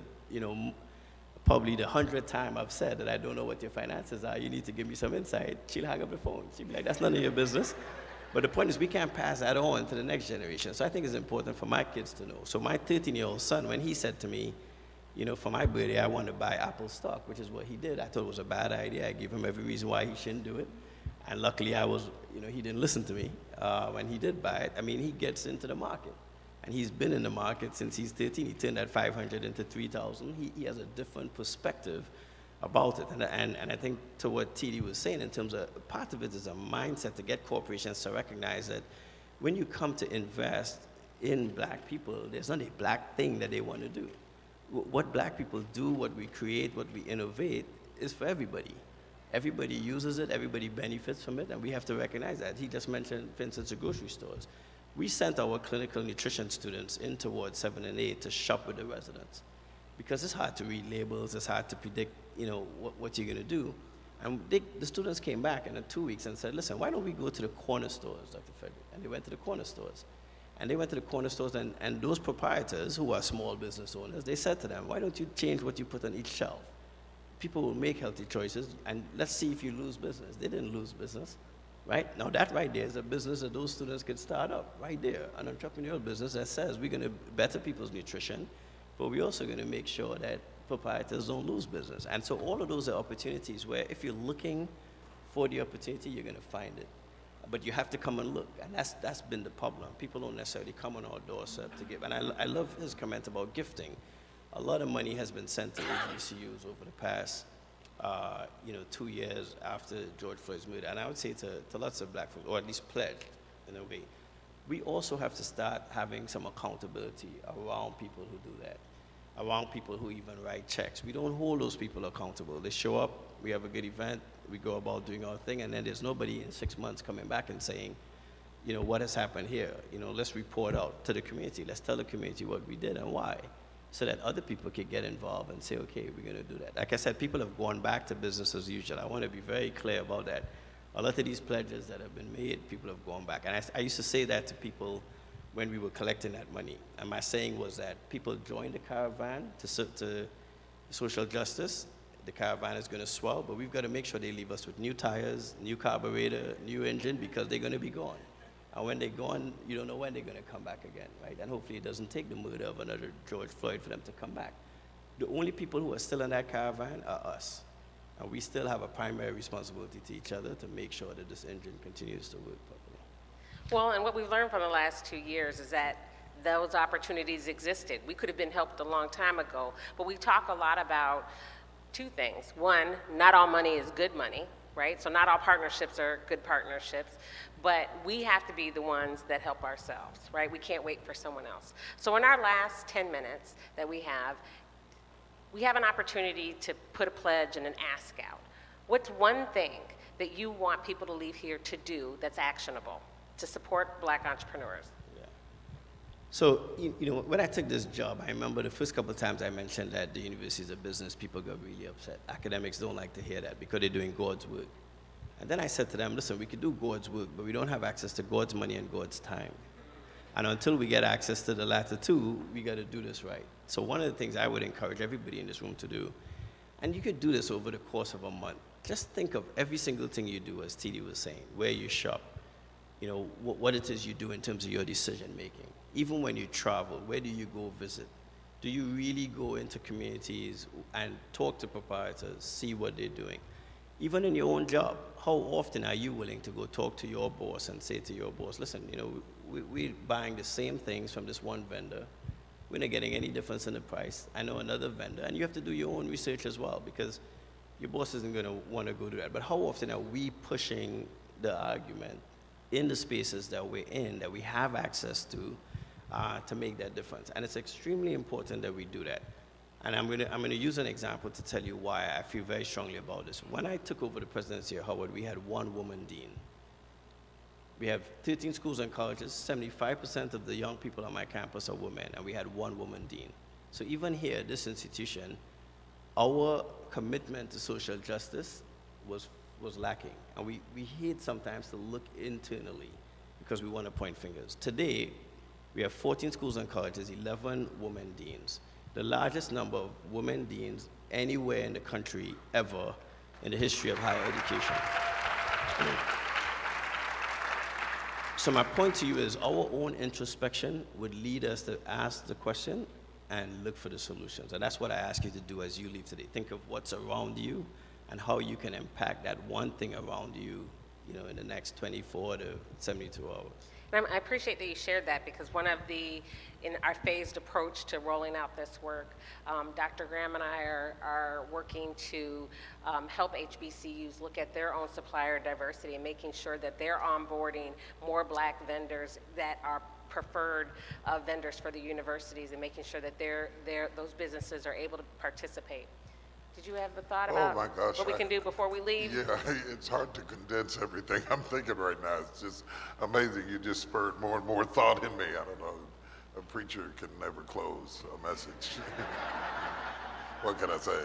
probably the 100th time I've said that I don't know what your finances are. You need to give me some insight. She'll hang up the phone. She'll be like, that's none of your business. But the point is, we can't pass that on to the next generation. So I think it's important for my kids to know. So my 13-year-old son, when he said to me, for my birthday, I want to buy Apple stock, which is what he did. I thought it was a bad idea. I gave him every reason why he shouldn't do it. And luckily, he didn't listen to me. When he did buy it, he gets into the market. And he's been in the market since he's 13. He turned that 500 into 3,000. He has a different perspective about it. And I think to what TD was saying, in terms of part of it is a mindset to get corporations to recognize that when you come to invest in black people, there's not a black thing that they want to do. What black people do, what we create, what we innovate is for everybody. Everybody uses it, everybody benefits from it, and we have to recognize that. He just mentioned, for instance, the grocery stores. We sent our clinical nutrition students in towards 7 and 8 to shop with the residents, because it's hard to read labels, it's hard to predict, what you're going to do. And the students came back in 2 weeks and said, listen, why don't we go to the corner stores, Dr. Frederick? And they went to the corner stores. And they went to the corner stores, and those proprietors, who are small business owners, they said to them, why don't you change what you put on each shelf? People will make healthy choices, and let's see if you lose business. They didn't lose business, right? Now that right there is a business that those students could start up, right there, an entrepreneurial business that says we're going to better people's nutrition, but we're also going to make sure that proprietors don't lose business. And so all of those are opportunities where if you're looking for the opportunity, you're going to find it. But you have to come and look, and that's been the problem. People don't necessarily come on our doorstep to give. And I love his comment about gifting. A lot of money has been sent to HBCUs over the past 2 years after George Floyd's murder. And I would say to lots of black folks, or at least pledged in a way, we also have to start having some accountability around people who do that. around people who even write checks. We don't hold those people accountable. They show up, we have a good event, we go about doing our thing, and then there's nobody in 6 months coming back and saying, you know, what has happened here? You know, let's report out to the community. Let's tell the community what we did and why, so that other people can get involved and say, okay, we're going to do that. Like I said, people have gone back to business as usual. I want to be very clear about that. A lot of these pledges that have been made, people have gone back. And I used to say that to people when we were collecting that money. And my saying was that people join the caravan to social justice. The caravan is going to swell, but we've got to make sure they leave us with new tires, new carburetor, new engine, because they're going to be gone. And when they're gone, you don't know when they're going to come back again, right? And hopefully it doesn't take the murder of another George Floyd for them to come back. The only people who are still in that caravan are us. And we still have a primary responsibility to each other to make sure that this engine continues to work properly. Well, and what we've learned from the last 2 years is that those opportunities existed. We could have been helped a long time ago, but we talk a lot about two things. One, not all money is good money, right? So not all partnerships are good partnerships, but we have to be the ones that help ourselves, right? We can't wait for someone else. So in our last 10 minutes that we have an opportunity to put a pledge and an ask out. What's one thing that you want people to leave here to do that's actionable to support Black entrepreneurs? Yeah. So, you know, when I took this job, I remember the first couple of times I mentioned that the university is a business, people got really upset. Academics don't like to hear that because they're doing God's work. And then I said to them, listen, we could do God's work, but we don't have access to God's money and God's time. And until we get access to the latter two, we got to do this right. So one of the things I would encourage everybody in this room to do, and you could do this over the course of a month, just think of every single thing you do, as TD was saying, where you shop, you know, what it is you do in terms of your decision making. Even when you travel, where do you go visit? Do you really go into communities and talk to proprietors, see what they're doing? Even in your own job, how often are you willing to go talk to your boss and say to your boss, listen, you know, we're buying the same things from this one vendor. We're not getting any difference in the price. I know another vendor, and you have to do your own research as well, because your boss isn't going to want to go do that. But how often are we pushing the argument in the spaces that we're in, that we have access to make that difference? And it's extremely important that we do that. And I'm gonna use an example to tell you why I feel very strongly about this. When I took over the presidency at Howard, we had one woman dean. We have 13 schools and colleges, 75% of the young people on my campus are women, and we had one woman dean. So even here, this institution, our commitment to social justice was lacking. And we hate sometimes to look internally because we want to point fingers. Today, we have 14 schools and colleges, 11 women deans. The largest number of women deans anywhere in the country ever in the history of higher education. So my point to you is our own introspection would lead us to ask the question and look for the solutions. And that's what I ask you to do as you leave today. Think of what's around you and how you can impact that one thing around you, you know, in the next 24 to 72 hours. And I appreciate that you shared that, because one of in our phased approach to rolling out this work, Dr. Graham and I are working to help HBCUs look at their own supplier diversity and making sure that they're onboarding more Black vendors that are preferred vendors for the universities, and making sure that those businesses are able to participate. Did you have the thought about what we can do before we leave? Yeah, it's hard to condense everything I'm thinking right now. It's just amazing. You just spurred more and more thought in me. I don't know. A preacher can never close a message. What can I say?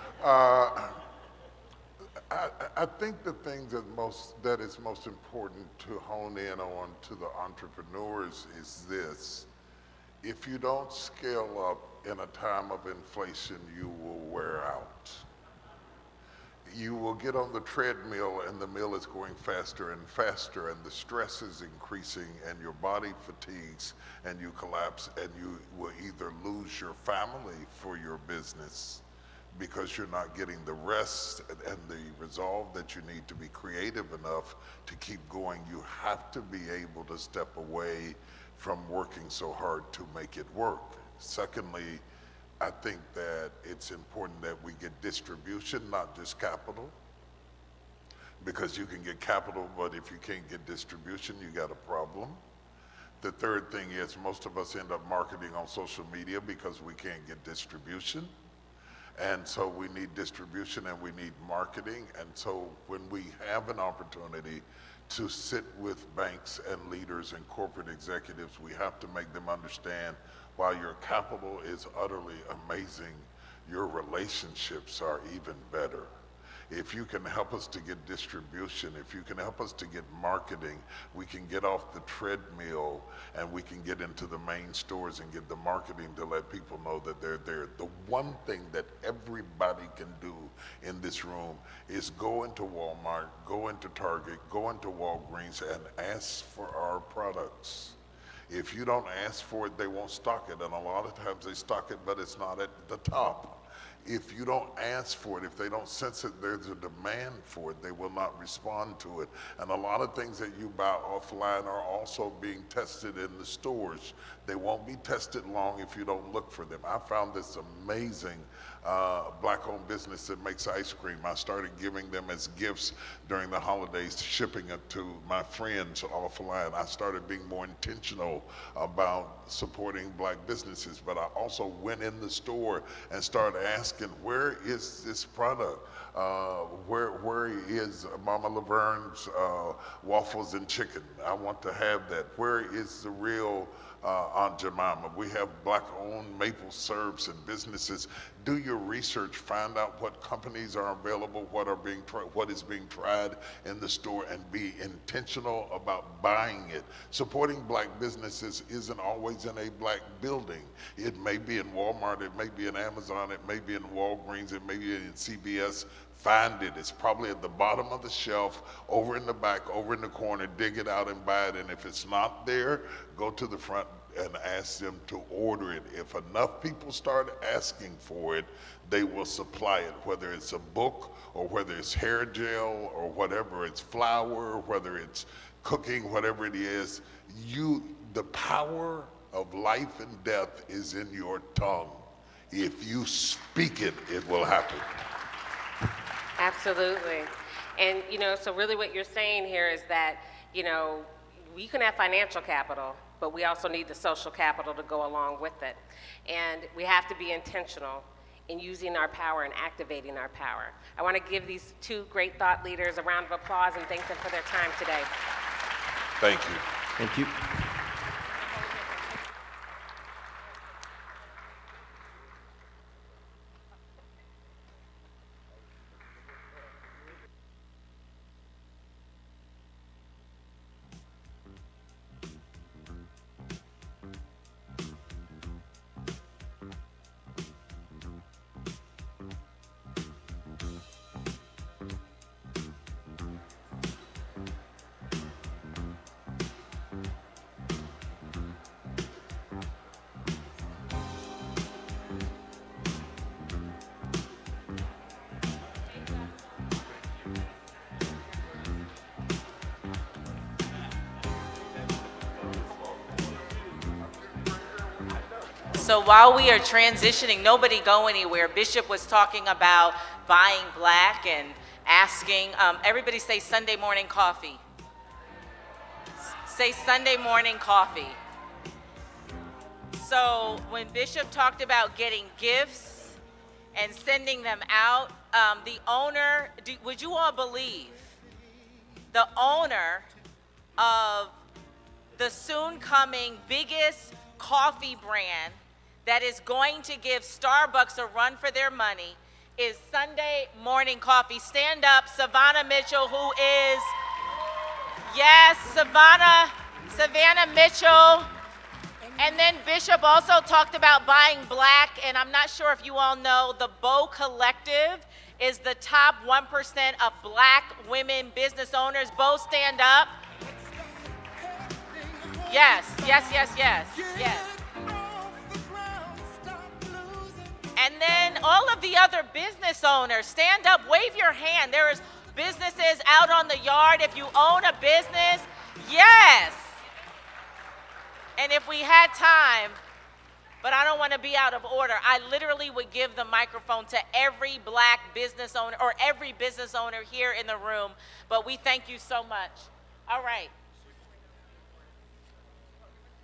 I think the thing that is most important to hone in on to the entrepreneurs is this. If you don't scale up in a time of inflation, you will wear out. You will get on the treadmill and the mill is going faster and faster, and the stress is increasing and your body fatigues and you collapse, and you will either lose your family for your business because you're not getting the rest and the resolve that you need to be creative enough to keep going. You have to be able to step away from working so hard to make it work. Secondly, I think that it's important that we get distribution, not just capital, because you can get capital, but if you can't get distribution, you got a problem. The third thing is most of us end up marketing on social media because we can't get distribution. And so we need distribution and we need marketing. And so when we have an opportunity to sit with banks and leaders and corporate executives, we have to make them understand while your capital is utterly amazing, your relationships are even better. If you can help us to get distribution, if you can help us to get marketing, we can get off the treadmill and we can get into the main stores and get the marketing to let people know that they're there. The one thing that everybody can do in this room is go into Walmart, go into Target, go into Walgreens and ask for our products. If you don't ask for it, they won't stock it. And a lot of times they stock it, but it's not at the top. If you don't ask for it, if they don't sense it, there's a demand for it, they will not respond to it. And a lot of things that you buy offline are also being tested in the stores. They won't be tested long if you don't look for them. I found this amazing black-owned business that makes ice cream. I started giving them as gifts during the holidays, shipping it to my friends offline. I started being more intentional about supporting black businesses, but I also went in the store and started asking, where is this product? Where is Mama Laverne's waffles and chicken? I want to have that. Where is the real Aunt Jemima? We have black-owned maple syrups and businesses. Do your research, find out what companies are available, what is being tried in the store, and be intentional about buying it. Supporting black businesses isn't always in a black building. It may be in Walmart, it may be in Amazon, it may be in Walgreens, it may be in CVS. Find it. It's probably at the bottom of the shelf, over in the back, over in the corner. Dig it out and buy it. And if it's not there, go to the front and ask them to order it. If enough people start asking for it, they will supply it, whether it's a book or whether it's hair gel or whatever, it's flour, whether it's cooking, whatever it is. The power of life and death is in your tongue. If you speak it, it will happen. Absolutely. And, so really what you're saying here is that, we can have financial capital, but we also need the social capital to go along with it. And we have to be intentional in using our power and activating our power. I want to give these two great thought leaders a round of applause and thank them for their time today. Thank you. Thank you. So while we are transitioning, nobody go anywhere. Bishop was talking about buying black and asking, everybody say Sunday morning coffee. Say Sunday morning coffee. So when Bishop talked about getting gifts and sending them out, the owner, would you all believe, the owner of the soon coming biggest coffee brand that is going to give Starbucks a run for their money is Sunday Morning Coffee. Stand up, Savannah Mitchell, who is, yes, Savannah Mitchell. And then Bishop also talked about buying black, and I'm not sure if you all know, the Bow Collective is the top 1% of black women business owners. Bow, stand up. Yes, yes, yes, yes, yes. And then all of the other business owners, stand up, wave your hand. There is businesses out on the yard. If you own a business, yes. And if we had time, but I don't want to be out of order, I literally would give the microphone to every black business owner or every business owner here in the room. But we thank you so much. All right.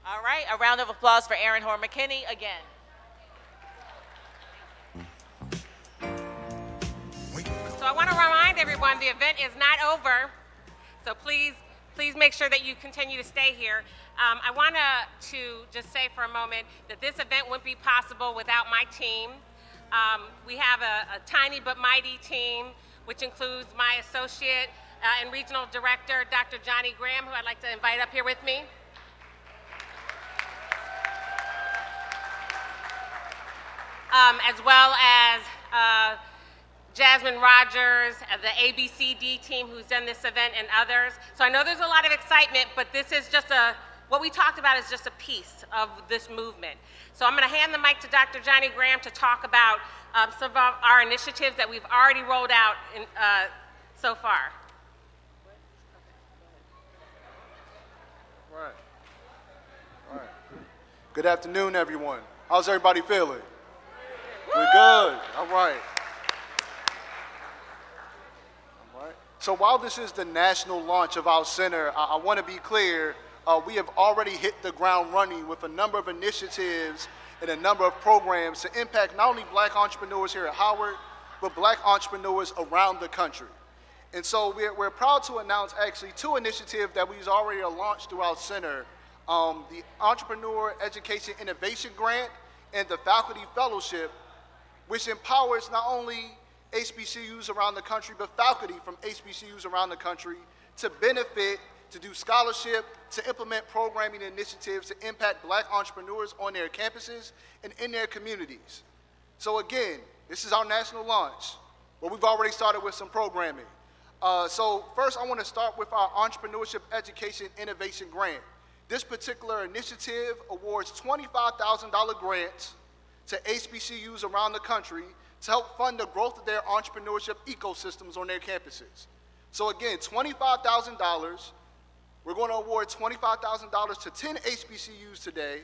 All right, a round of applause for Aaron Horn-McKinney again. So I want to remind everyone the event is not over, so please make sure that you continue to stay here. I want to just say for a moment that this event wouldn't be possible without my team. We have a tiny but mighty team, which includes my associate and regional director, Dr. Johnny Graham, who I'd like to invite up here with me. As well as Jasmine Rogers, the ABCD team who's done this event, and others. So I know there's a lot of excitement, but this is just what we talked about is just a piece of this movement. So I'm going to hand the mic to Dr. Johnny Graham to talk about some of our initiatives that we've already rolled out so far. All right. Good afternoon, everyone. How's everybody feeling? We're good. All right. So while this is the national launch of our center, I want to be clear, we have already hit the ground running with a number of initiatives and a number of programs to impact not only black entrepreneurs here at Howard, but black entrepreneurs around the country. And so we're proud to announce actually 2 initiatives that we've already launched through our center, the Entrepreneur Education Innovation Grant and the Faculty Fellowship, which empowers not only HBCUs around the country, but faculty from HBCUs around the country to benefit, to do scholarship, to implement programming initiatives to impact black entrepreneurs on their campuses and in their communities. So again, this is our national launch, but we've already started with some programming. So first I want to start with our Entrepreneurship Education Innovation Grant. This particular initiative awards $25,000 grants to HBCUs around the country to help fund the growth of their entrepreneurship ecosystems on their campuses. So again, $25,000. We're going to award $25,000 to 10 HBCUs today.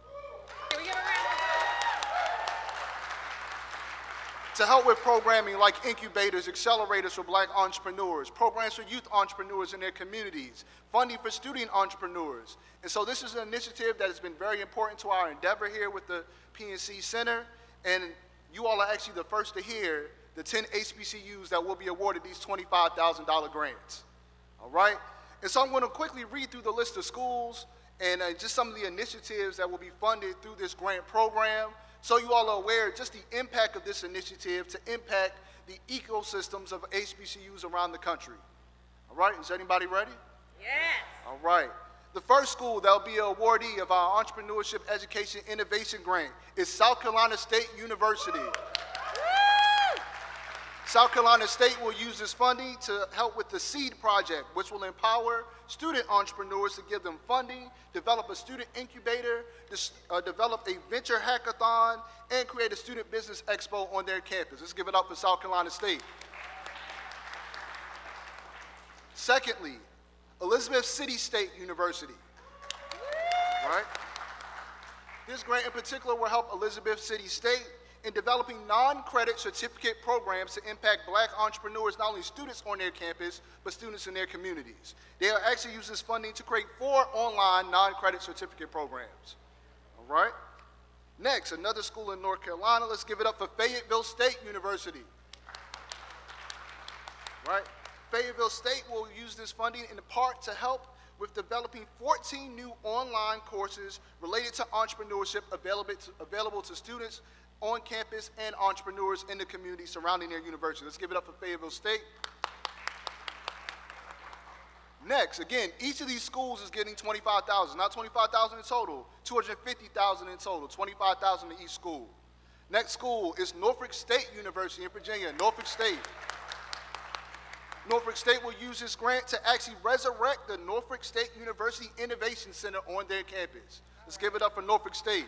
To help with programming like incubators, accelerators for black entrepreneurs, programs for youth entrepreneurs in their communities, funding for student entrepreneurs. And so this is an initiative that has been very important to our endeavor here with the PNC Center. And you all are actually the first to hear the 10 HBCUs that will be awarded these $25,000 grants. All right? And so I'm going to quickly read through the list of schools and just some of the initiatives that will be funded through this grant program, so you all are aware just the impact of this initiative to impact the ecosystems of HBCUs around the country. All right, is anybody ready? Yes. All right. The first school that will be an awardee of our Entrepreneurship Education Innovation Grant is South Carolina State University. South Carolina State will use this funding to help with the SEED project, which will empower student entrepreneurs to give them funding, develop a student incubator, develop a venture hackathon, and create a student business expo on their campus. Let's give it up for South Carolina State. Secondly, Elizabeth City State University. Right? This grant in particular will help Elizabeth City State in developing non-credit certificate programs to impact black entrepreneurs, not only students on their campus, but students in their communities. They'll actually use this funding to create 4 online non-credit certificate programs. All right? Next, another school in North Carolina. Let's give it up for Fayetteville State University. Right? Fayetteville State will use this funding in part to help with developing 14 new online courses related to entrepreneurship available to students on campus and entrepreneurs in the community surrounding their university. Let's give it up for Fayetteville State. Next, again, each of these schools is getting $25,000, not $25,000 in total, $250,000 in total, $25,000 to each school. Next school is Norfolk State University in Virginia, Norfolk State. Norfolk State will use this grant to actually resurrect the Norfolk State University Innovation Center on their campus. Let's give it up for Norfolk State.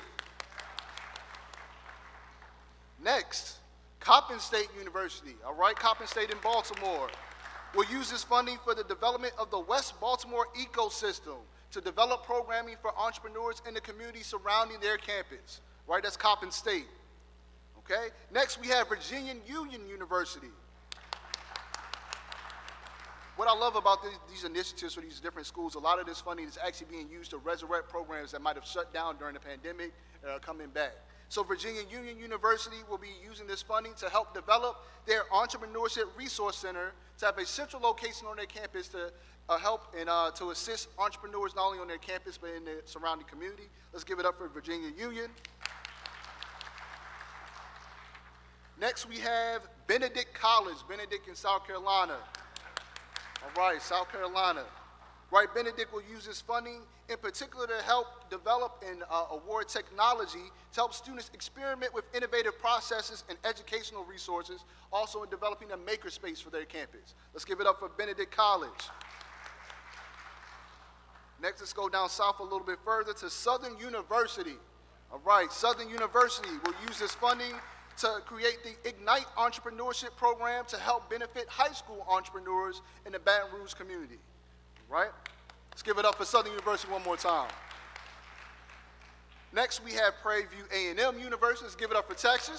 Next, Coppin State University, all right, Coppin State in Baltimore, will use this funding for the development of the West Baltimore ecosystem to develop programming for entrepreneurs in the community surrounding their campus, right, that's Coppin State, okay? Next, we have Virginia Union University. what I love about these initiatives for these different schools, a lot of this funding is actually being used to resurrect programs that might have shut down during the pandemic and are coming back. So Virginia Union University will be using this funding to help develop their Entrepreneurship Resource Center to have a central location on their campus to help and to assist entrepreneurs not only on their campus but in the surrounding community. Let's give it up for Virginia Union. Next we have Benedict College, Benedict in South Carolina. All right, South Carolina. Right, Benedict will use this funding in particular to help develop and award technology to help students experiment with innovative processes and educational resources, also in developing a makerspace for their campus. Let's give it up for Benedict College. Next, let's go down south a little bit further to Southern University. All right, Southern University will use this funding to create the Ignite Entrepreneurship Program to help benefit high school entrepreneurs in the Baton Rouge community. Right? Let's give it up for Southern University one more time. Next, we have Prairie View A&M University. Let's give it up for Texas.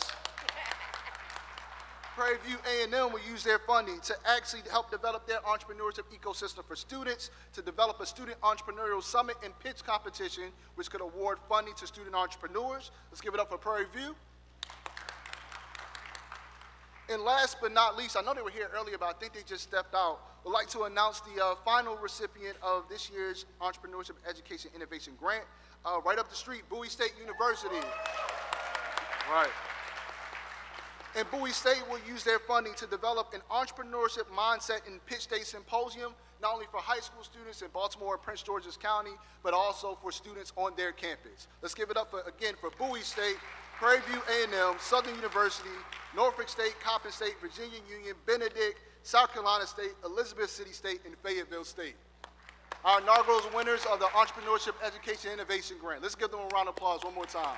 Prairie View A&M will use their funding to actually help develop their entrepreneurship ecosystem for students, to develop a student entrepreneurial summit and pitch competition, which could award funding to student entrepreneurs. Let's give it up for Prairie View. And last but not least, I know they were here earlier, but I think they just stepped out. Would like to announce the final recipient of this year's Entrepreneurship Education Innovation Grant. Right up the street, Bowie State University. Right. And Bowie State will use their funding to develop an entrepreneurship mindset and pitch day symposium, not only for high school students in Baltimore and Prince George's County, but also for students on their campus. Let's give it up again for Bowie State, Prairie View A&M, Southern University, Norfolk State, Coppin State, Virginia Union, Benedict, South Carolina State, Elizabeth City State, and Fayetteville State. Our inaugural winners of the Entrepreneurship Education Innovation Grant. Let's give them a round of applause one more time.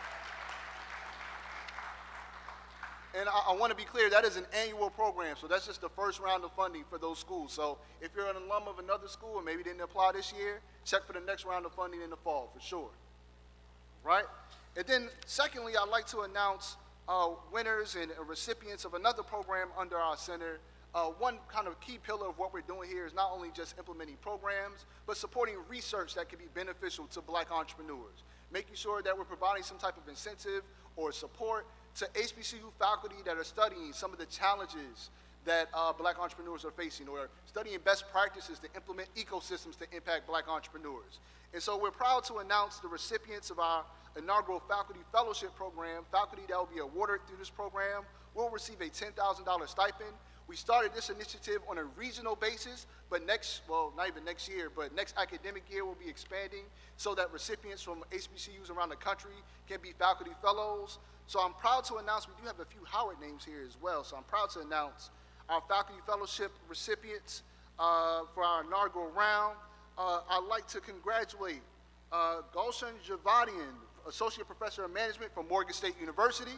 And I want to be clear, that is an annual program, so that's just the first round of funding for those schools. So if you're an alum of another school and maybe didn't apply this year, check for the next round of funding in the fall, for sure. Right? And then secondly, I'd like to announce winners and recipients of another program under our center. One kind of key pillar of what we're doing here is not only just implementing programs, but supporting research that can be beneficial to black entrepreneurs, making sure that we're providing some type of incentive or support to HBCU faculty that are studying some of the challenges that black entrepreneurs are facing, or studying best practices to implement ecosystems to impact black entrepreneurs. And so we're proud to announce the recipients of our inaugural faculty fellowship program. Faculty that will be awarded through this program will receive a $10,000 stipend. We started this initiative on a regional basis, but well, not even next year, but next academic year we'll be expanding so that recipients from HBCUs around the country can be faculty fellows. So I'm proud to announce, we do have a few Howard names here as well, so I'm proud to announce our faculty fellowship recipients for our inaugural round. I'd like to congratulate Gulshan Javadian, Associate Professor of Management from Morgan State University.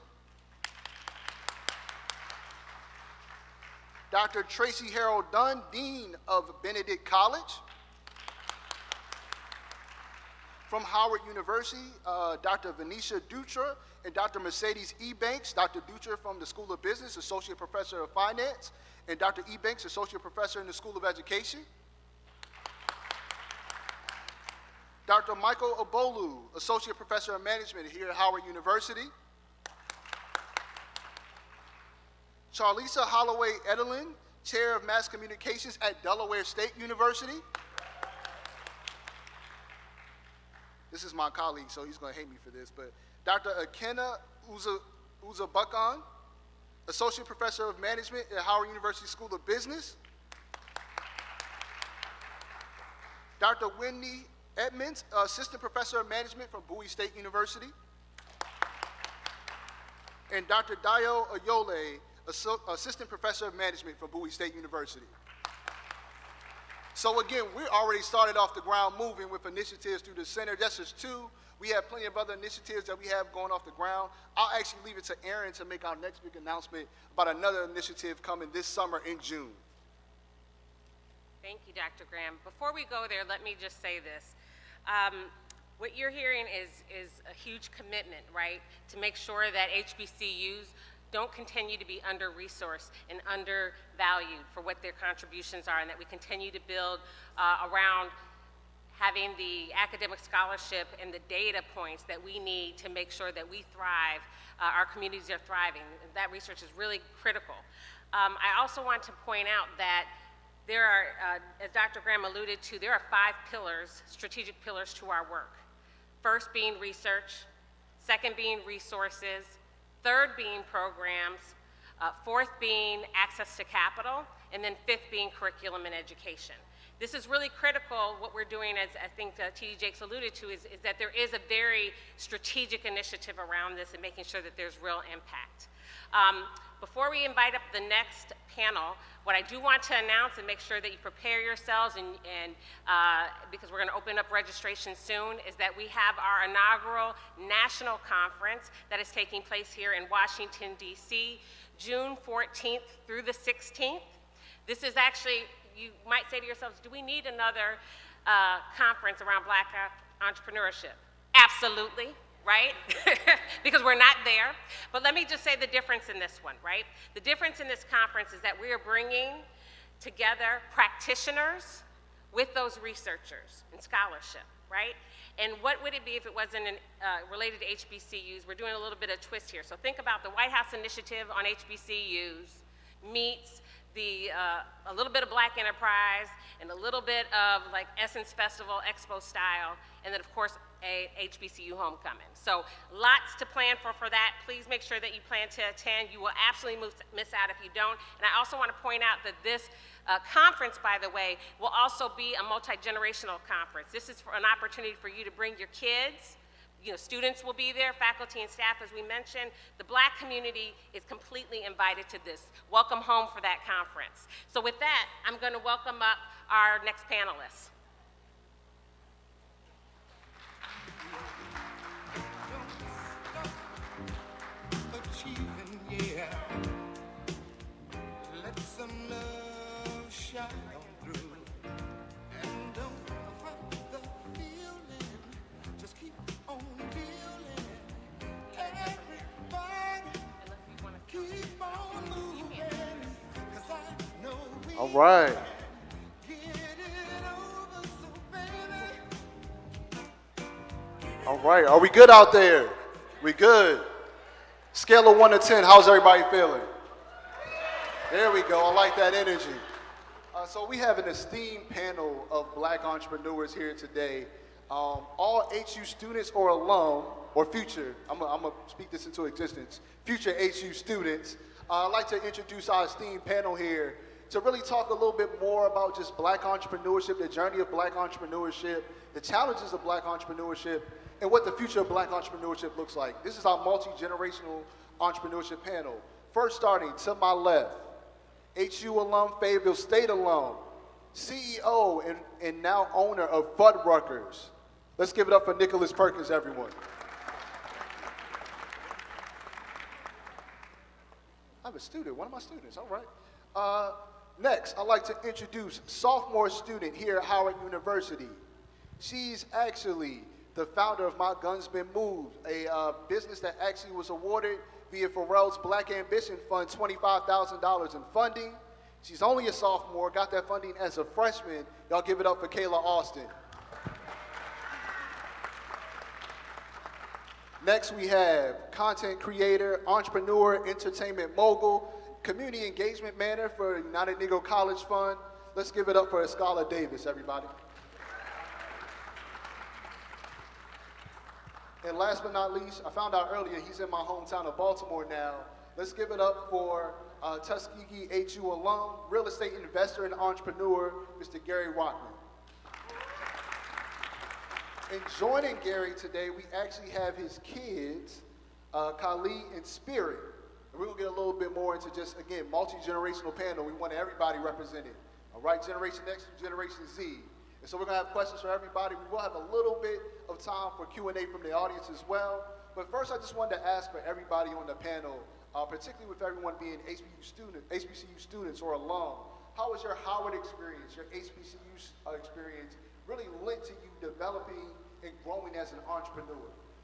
Dr. Tracy Harold Dunn, Dean of Benedict College. From Howard University, Dr. Venetia Dutra and Dr. Mercedes Ebanks. Dr. Dutra from the School of Business, Associate Professor of Finance, and Dr. Ebanks, Associate Professor in the School of Education. Dr. Michael Obolu, Associate Professor of Management here at Howard University. Charlisa Holloway Edelin, Chair of Mass Communications at Delaware State University. This is my colleague, so he's going to hate me for this, but Dr. Akena Uzabukan, Associate Professor of Management at Howard University School of Business. Dr. Whitney Edmonds, Assistant Professor of Management from Bowie State University. And Dr. Dayo Ayole, Assistant Professor of Management from Bowie State University. So again, we already started off the ground moving with initiatives through the center. That's just two. We have plenty of other initiatives that we have going off the ground. I'll actually leave it to Aaron to make our next big announcement about another initiative coming this summer in June. Thank you, Dr. Graham. Before we go there, let me just say this. What you're hearing is a huge commitment, right, to make sure that HBCUs don't continue to be under-resourced and undervalued for what their contributions are, and that we continue to build around having the academic scholarship and the data points that we need to make sure that we thrive, our communities are thriving. That research is really critical. I also want to point out that there are, as Dr. Graham alluded to, there are 5 pillars, strategic pillars to our work. First being research, second being resources, third being programs, fourth being access to capital, and then fifth being curriculum and education. This is really critical. What we're doing, as I think T.D. Jakes alluded to, is that there is a very strategic initiative around this and making sure that there's real impact. Before we invite up the next panel, what I do want to announce and make sure that you prepare yourselves, because we're going to open up registration soon, is that we have our inaugural national conference that is taking place here in Washington, D.C., June 14th through the 16th. This is actually, you might say to yourselves, do we need another conference around Black entrepreneurship? Absolutely. Right? Because we're not there. But let me just say the difference in this one, right? The difference in this conference is that we are bringing together practitioners with those researchers and scholarship, right? And what would it be if it wasn't related to HBCUs? We're doing a little bit of twist here. So think about the White House Initiative on HBCUs meets a little bit of Black enterprise and a little bit of like Essence Festival Expo style, and then of course a HBCU homecoming. So lots to plan for that. Please make sure that you plan to attend. You will absolutely miss out if you don't. And I also want to point out that this conference, by the way, will also be a multi-generational conference. This is an opportunity for you to bring your kids. You know, students will be there, faculty and staff, as we mentioned. The Black community is completely invited to this. Welcome home for that conference. So with that, I'm going to welcome up our next panelists. Let some love shine through. And don't fight the feeling. Just keep on feeling. Everybody keep on moving. 'Cause I know we All right. get it over, so baby. All right. Are we good out there? We good? Scale of 1 to 10, how's everybody feeling? There we go. I like that energy. So we have an esteemed panel of Black entrepreneurs here today. All HU students or alum, or future, I'm gonna speak this into existence, future HU students. I'd like to introduce our esteemed panel here to really talk a little bit more about just Black entrepreneurship, the journey of Black entrepreneurship, the challenges of Black entrepreneurship, and what the future of Black entrepreneurship looks like. This is our multi-generational entrepreneurship panel. First, starting to my left, HU alum, Fayetteville State alum, CEO and now owner of Fuddruckers. Let's give it up for Nicholas Perkins, everyone. I'm a student, one of my students, all right. Next, I'd like to introduce sophomore student here at Howard University. She's actually the founder of My Guns Been Moved, a business that actually was awarded via Pharrell's Black Ambition Fund $25,000 in funding. She's only a sophomore, got that funding as a freshman. Y'all give it up for Kayla Austin. Next we have content creator, entrepreneur, entertainment mogul, community engagement manager for United Negro College Fund. Let's give it up for Escala Davis, everybody. And last but not least, I found out earlier he's in my hometown of Baltimore now. Let's give it up for Tuskegee HU alum, real estate investor and entrepreneur, Mr. Gary Rockman. And joining Gary today, we actually have his kids, Khalid and Spirit. And we're gonna get a little bit more into just, again, multi-generational panel. We want everybody represented. All right, Generation X to Generation Z. And so we're gonna have questions for everybody. We will have a little bit of time for Q&A from the audience as well. But first, I just wanted to ask for everybody on the panel, particularly with everyone being HBCU students or alum, how was your Howard experience, your HBCU experience, really linked to you developing and growing as an entrepreneur?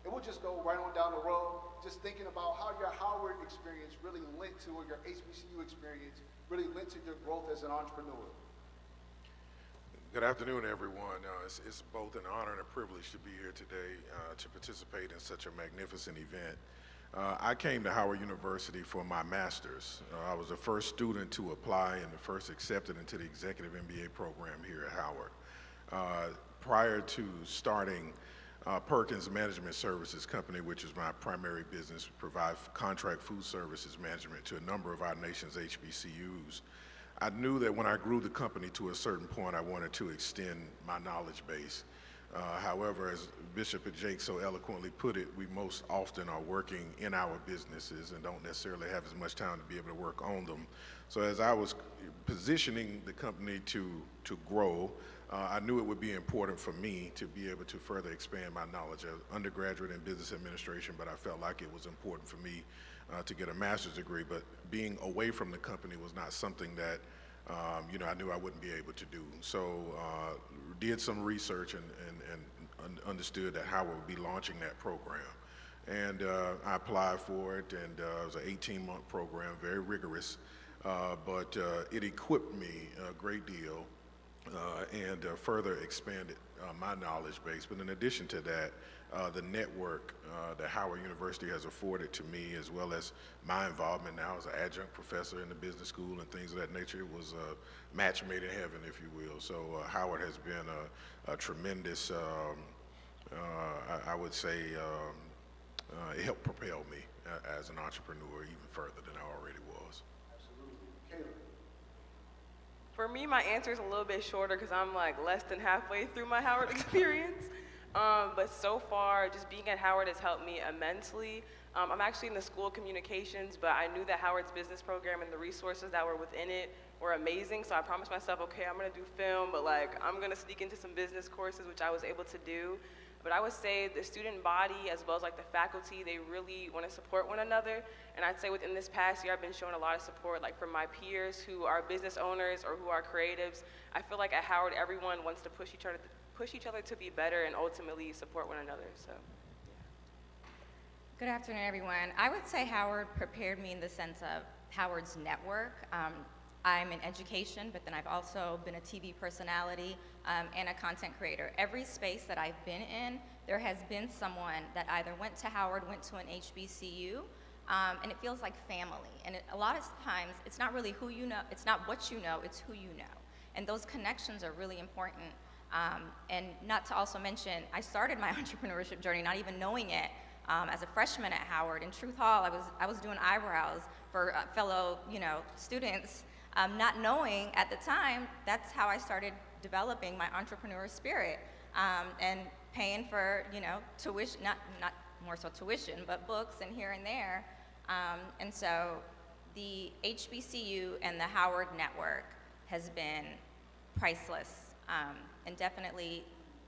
And we'll just go right on down the road, just thinking about how your Howard experience really linked to, or your HBCU experience really linked to your growth as an entrepreneur. Good afternoon, everyone. It's both an honor and a privilege to be here today to participate in such a magnificent event. I came to Howard University for my master's. I was the first student to apply and the first accepted into the executive MBA program here at Howard. Prior to starting Perkins Management Services Company, which is my primary business, provide contract food services management to a number of our nation's HBCUs. I knew that when I grew the company to a certain point, I wanted to extend my knowledge base. However, as Bishop Jake so eloquently put it, we most often are working in our businesses and don't necessarily have as much time to be able to work on them. So as I was positioning the company to grow, I knew it would be important for me to be able to further expand my knowledge. As undergraduate in business administration, but I felt like it was important for me to get a master's degree, but being away from the company was not something that I knew I wouldn't be able to do. So did some research and understood that Howard would be launching that program. And I applied for it, and it was an 18-month program, very rigorous, but it equipped me a great deal and further expanded my knowledge base. But in addition to that, the network that Howard University has afforded to me, as well as my involvement now as an adjunct professor in the business school and things of that nature, it was a match made in heaven, if you will. So Howard has been a tremendous, I would say, it helped propel me as an entrepreneur even further than I already was. Absolutely. Caleb. For me, my answer is a little bit shorter because I'm like less than halfway through my Howard experience. But so far, just being at Howard has helped me immensely. I'm actually in the School of Communications, but I knew that Howard's business program and the resources that were within it were amazing. So I promised myself, okay, I'm gonna do film, but like I'm gonna sneak into some business courses, which I was able to do. But I would say the student body, as well as like the faculty, they really want to support one another. And I'd say within this past year, I've been shown a lot of support, like from my peers who are business owners or who are creatives. I feel like at Howard, everyone wants to push each other to be better and ultimately support one another. So, yeah. Good afternoon, everyone. I would say Howard prepared me in the sense of Howard's network. I'm in education, but then I've also been a TV personality and a content creator. Every space that I've been in, there has been someone that either went to Howard, went to an HBCU, and it feels like family. And a lot of times, it's not really who you know, it's not what you know, it's who you know. And those connections are really important. And not to also mention, I started my entrepreneurship journey not even knowing it as a freshman at Howard. In Truth Hall, I was doing eyebrows for fellow students, not knowing at the time that's how I started developing my entrepreneur spirit and paying for tuition, not more so tuition, but books and here and there. And so the HBCU and the Howard network has been priceless. And definitely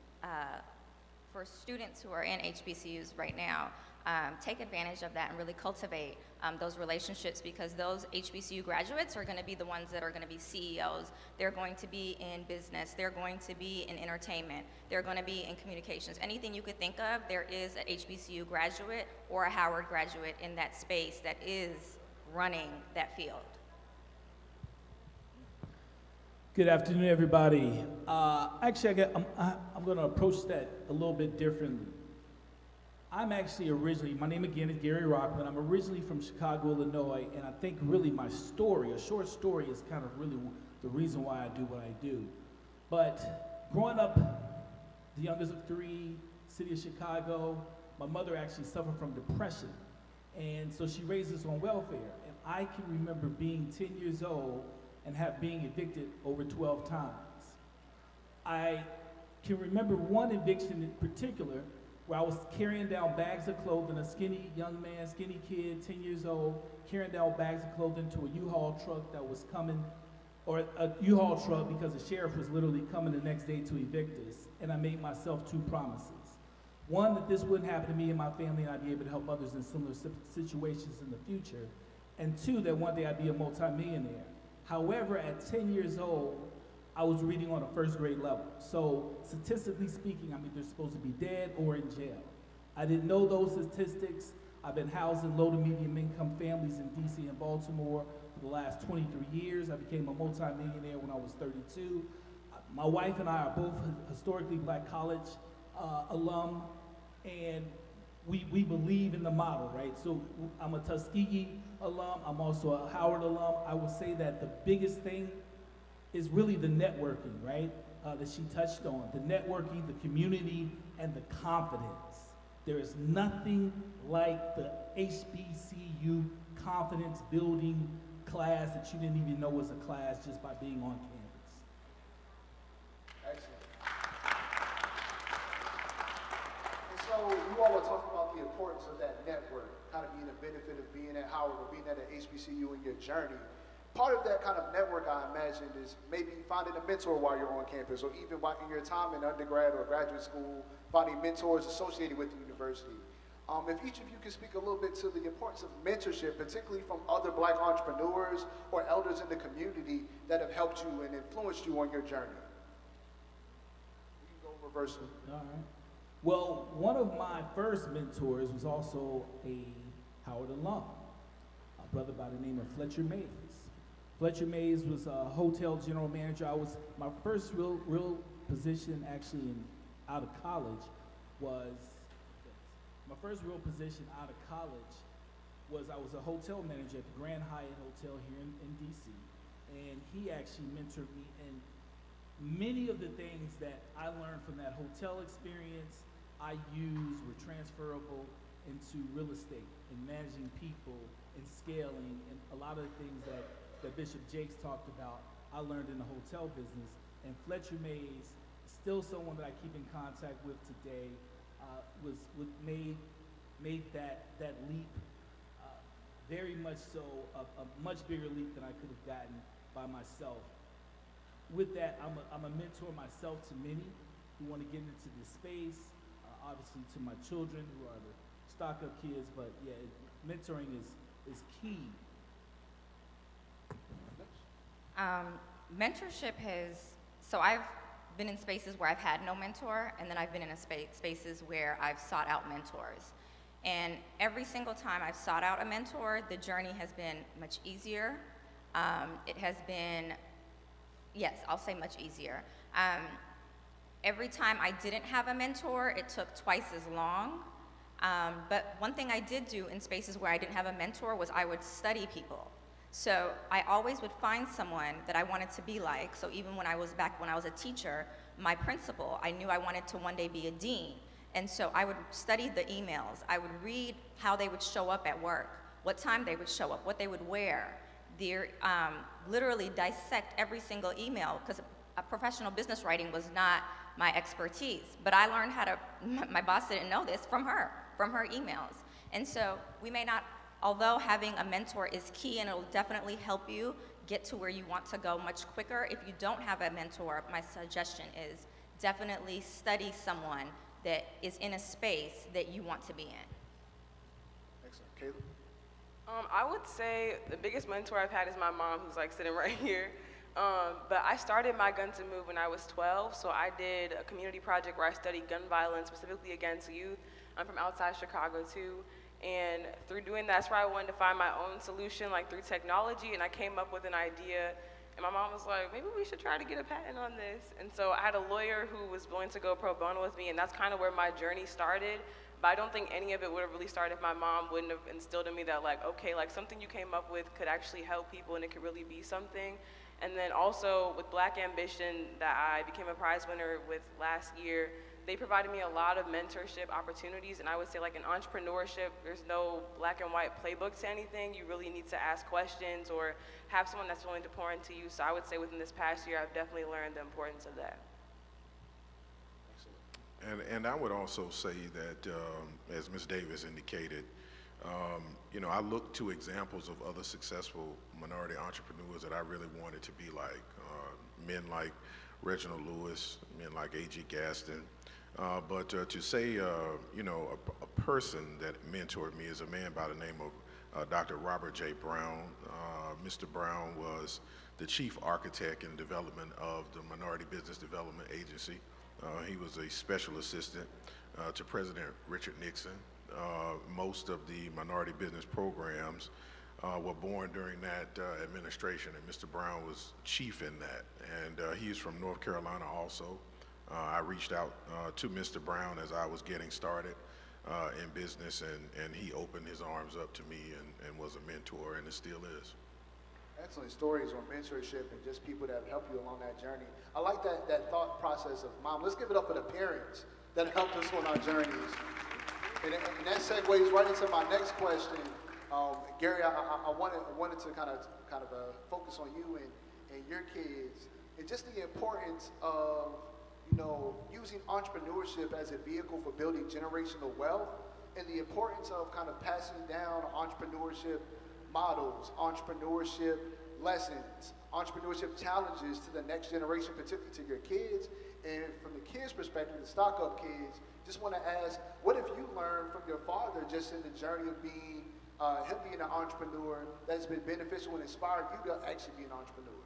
for students who are in HBCUs right now, take advantage of that and really cultivate those relationships, because those HBCU graduates are going to be the ones that are going to be CEOs. They're going to be in business. They're going to be in entertainment. They're going to be in communications. Anything you could think of, there is an HBCU graduate or a Howard graduate in that space that is running that field. Good afternoon, everybody. Actually, I'm going to approach that a little bit differently. I'm actually originally, my name again is Gary Rockman. I'm originally from Chicago, Illinois, and I think really my story, a short story, is kind of really the reason why I do what I do. But growing up, the youngest of three, city of Chicago, my mother actually suffered from depression. And so she raised us on welfare. And I can remember being 10 years old and being evicted over 12 times. I can remember one eviction in particular where I was carrying down bags of clothing, a skinny young man, skinny kid, 10 years old, carrying down bags of clothing to a U-Haul truck that was coming, or a U-Haul truck because the sheriff was literally coming the next day to evict us. And I made myself two promises. One, that this wouldn't happen to me and my family, and I'd be able to help others in similar situations in the future. And two, that one day I'd be a multimillionaire. However, at 10 years old, I was reading on a first grade level. So statistically speaking, I'm either supposed to be dead or in jail. I didn't know those statistics. I've been housing low to medium income families in DC and Baltimore for the last 23 years. I became a multimillionaire when I was 32. My wife and I are both historically black college alum, and we believe in the model, right? So I'm a Tuskegee alum, I'm also a Howard alum. I would say that the biggest thing is really the networking, right? That she touched on. The networking, the community, and the confidence. There is nothing like the HBCU confidence building class that you didn't even know was a class just by being on campus. Excellent. And so you all were talking about the importance of that network, kind of being a benefit of being at Howard or being at an HBCU in your journey. Part of that kind of network, I imagine, is maybe finding a mentor while you're on campus, or even while in your time in undergrad or graduate school, finding mentors associated with the university. If each of you could speak a little bit to the importance of mentorship, particularly from other black entrepreneurs or elders in the community that have helped you and influenced you on your journey. We can go reverse. All right. Well, one of my first mentors was also a Howard alum, a brother by the name of Fletcher Mays. Fletcher Mays was a hotel general manager. My first real position actually out of college was I was a hotel manager at the Grand Hyatt Hotel here in DC. And he actually mentored me, and many of the things that I learned from that hotel experience I used were transferable into real estate and managing people and scaling, and a lot of the things that Bishop Jakes talked about, I learned in the hotel business. And Fletcher Mays, still someone that I keep in contact with today, made that leap, very much so, a much bigger leap than I could have gotten by myself. With that, I'm a mentor myself to many who want to get into this space, obviously to my children who are the stock-up kids, but yeah, mentoring is key. Mentorship so I've been in spaces where I've had no mentor, and then I've been in spaces where I've sought out mentors. And every single time I've sought out a mentor, the journey has been much easier. It has been, yes, I'll say much easier. Every time I didn't have a mentor, it took twice as long. But one thing I did do in spaces where I didn't have a mentor was I would study people. So I always would find someone that I wanted to be like. So even when I was a teacher, my principal, I knew I wanted to one day be a dean. And so I would study the emails. I would read how they would show up at work, what time they would show up, what they would wear. Literally dissect every single email, because professional business writing was not my expertise. But I learned how to, my boss didn't know this, from her emails. And so we may not, although having a mentor is key and it'll definitely help you get to where you want to go much quicker, if you don't have a mentor, my suggestion is definitely study someone that is in a space that you want to be in. Excellent. Caleb? I would say the biggest mentor I've had is my mom, who's like sitting right here. But I started my Gun to Move when I was 12, so I did a community project where I studied gun violence, specifically against youth. I'm from outside Chicago too. And through doing that, that's where I wanted to find my own solution, like through technology, and I came up with an idea. And my mom was like, maybe we should try to get a patent on this. And so I had a lawyer who was willing to go pro bono with me, and that's kind of where my journey started. But I don't think any of it would have really started if my mom wouldn't have instilled in me that, like, okay, like something you came up with could actually help people and it could really be something. And then also with Black Ambition that I became a prize winner with last year, they provided me a lot of mentorship opportunities. And I would say, like, in entrepreneurship, there's no black and white playbook to anything. You really need to ask questions or have someone that's willing to pour into you. So I would say within this past year, I've definitely learned the importance of that. And I would also say that, as Ms. Davis indicated, you know, I look to examples of other successful minority entrepreneurs that I really wanted to be like, men like Reginald Lewis, men like A.G. Gaston. But to say, you know, a person that mentored me is a man by the name of Dr. Robert J. Brown. Mr. Brown was the chief architect and development of the Minority Business Development Agency. He was a special assistant to President Richard Nixon. Most of the minority business programs were born during that administration, and Mr. Brown was chief in that. And he's from North Carolina also. I reached out to Mr. Brown as I was getting started in business, and he opened his arms up to me and was a mentor, and it still is. Excellent stories on mentorship and just people that have helped you along that journey. I like that thought process of, Mom, let's give it up for the parents that helped us on our journeys. And that segues right into my next question. Gary, I wanted to kind of focus on you and your kids, and just the importance of, you know, using entrepreneurship as a vehicle for building generational wealth, and the importance of kind of passing down entrepreneurship models, entrepreneurship lessons, entrepreneurship challenges to the next generation, particularly to your kids. And from the kids' perspective, the stock-up kids, just want to ask, what have you learned from your father just in the journey of being, him being an entrepreneur that's been beneficial and inspired you to actually be an entrepreneur?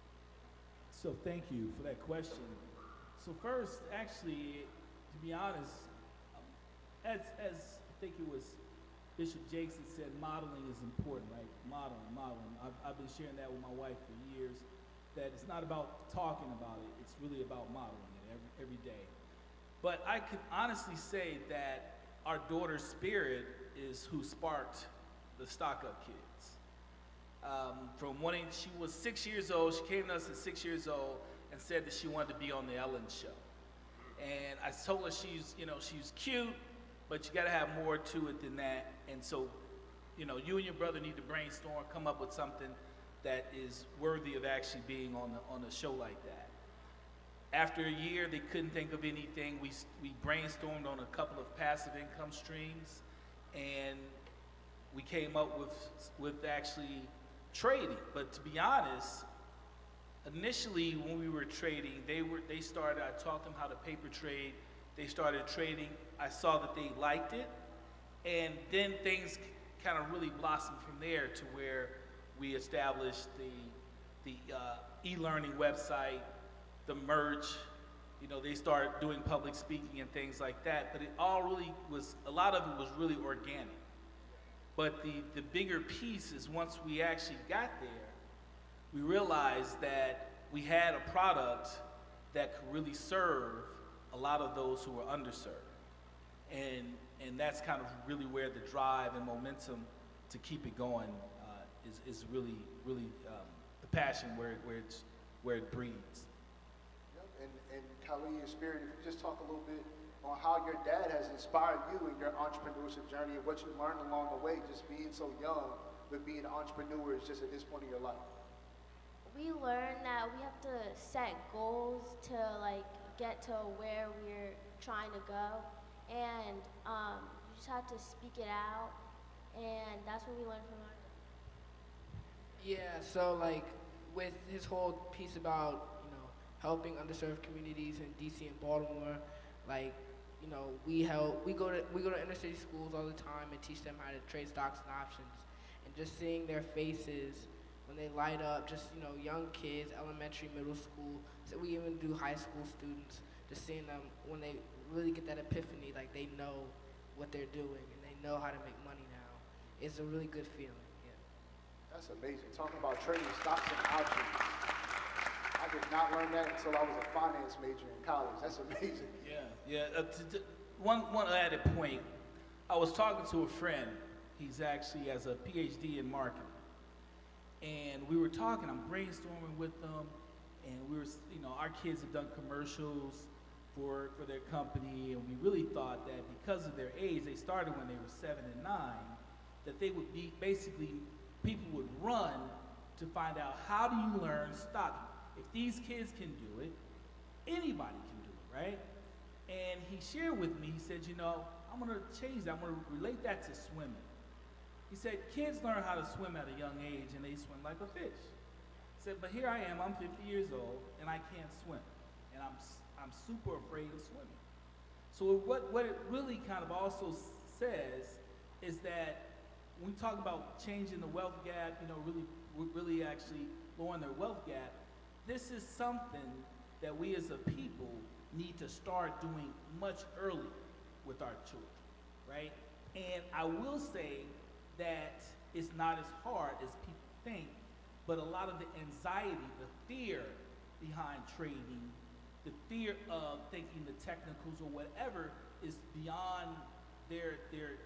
So thank you for that question. So first, actually, to be honest, as I think it was Bishop Jackson said, modeling is important, right? Modeling. I've been sharing that with my wife for years, that it's not about talking about it, it's really about modeling it every day. But I can honestly say that our daughter's spirit is who sparked the Stock Up Kids. From wanting, she was 6 years old, she came to us at 6 years old and said that she wanted to be on the Ellen Show. And I told her she's cute, but you gotta have more to it than that. And so, you and your brother need to brainstorm, come up with something that is worthy of actually being on a show like that. After a year, they couldn't think of anything. We brainstormed on a couple of passive income streams, and we came up with actually trading. But to be honest, initially when we were trading, they started, I taught them how to paper trade. They started trading. I saw that they liked it, and then things kind of really blossomed from there to where we established the e-learning website, the merch. They started doing public speaking and things like that, but it all really was, a lot of it was really organic. But the bigger piece is once we actually got there, we realized that we had a product that could really serve a lot of those who were underserved. And that's kind of really where the drive and momentum to keep it going is really the passion where it breeds. Yep. And Khalid, your spirit, if you just talk a little bit on how your dad has inspired you in your entrepreneurship journey and what you learned along the way, just being so young, but being an entrepreneur is just at this point in your life. We learned that we have to set goals to get to where we're trying to go, and you just have to speak it out, and that's what we learned from our dad. Yeah, so with his whole piece about helping underserved communities in DC and Baltimore, we go to inner city schools all the time and teach them how to trade stocks and options, and just seeing their faces when they light up, just young kids, elementary, middle school, so we even do high school students, just seeing them when they really get that epiphany, they know what they're doing and they know how to make money now. It's a really good feeling. That's amazing. Talking about trading stocks and options. I did not learn that until I was a finance major in college. That's amazing. Yeah. One added point. I was talking to a friend. He's actually has a PhD in marketing. And we were talking, I'm brainstorming with them, and we were, our kids have done commercials for their company, and we really thought that because of their age, they started when they were 7 and 9, that they would be, basically, people would run to find out, how do you learn stocking? If these kids can do it, anybody can do it, right? And he shared with me, he said, I'm gonna change that, I'm gonna relate that to swimming. He said, kids learn how to swim at a young age and they swim like a fish. He said, but here I am, I'm 50 years old and I can't swim. And I'm super afraid of swimming. So what it really kind of also says is that when we talk about changing the wealth gap, really actually lowering their wealth gap, this is something that we as a people need to start doing much earlier. with our children, right? And I will say that it's not as hard as people think, but a lot of the anxiety, the fear behind trading, the fear of thinking the technicals or whatever is beyond their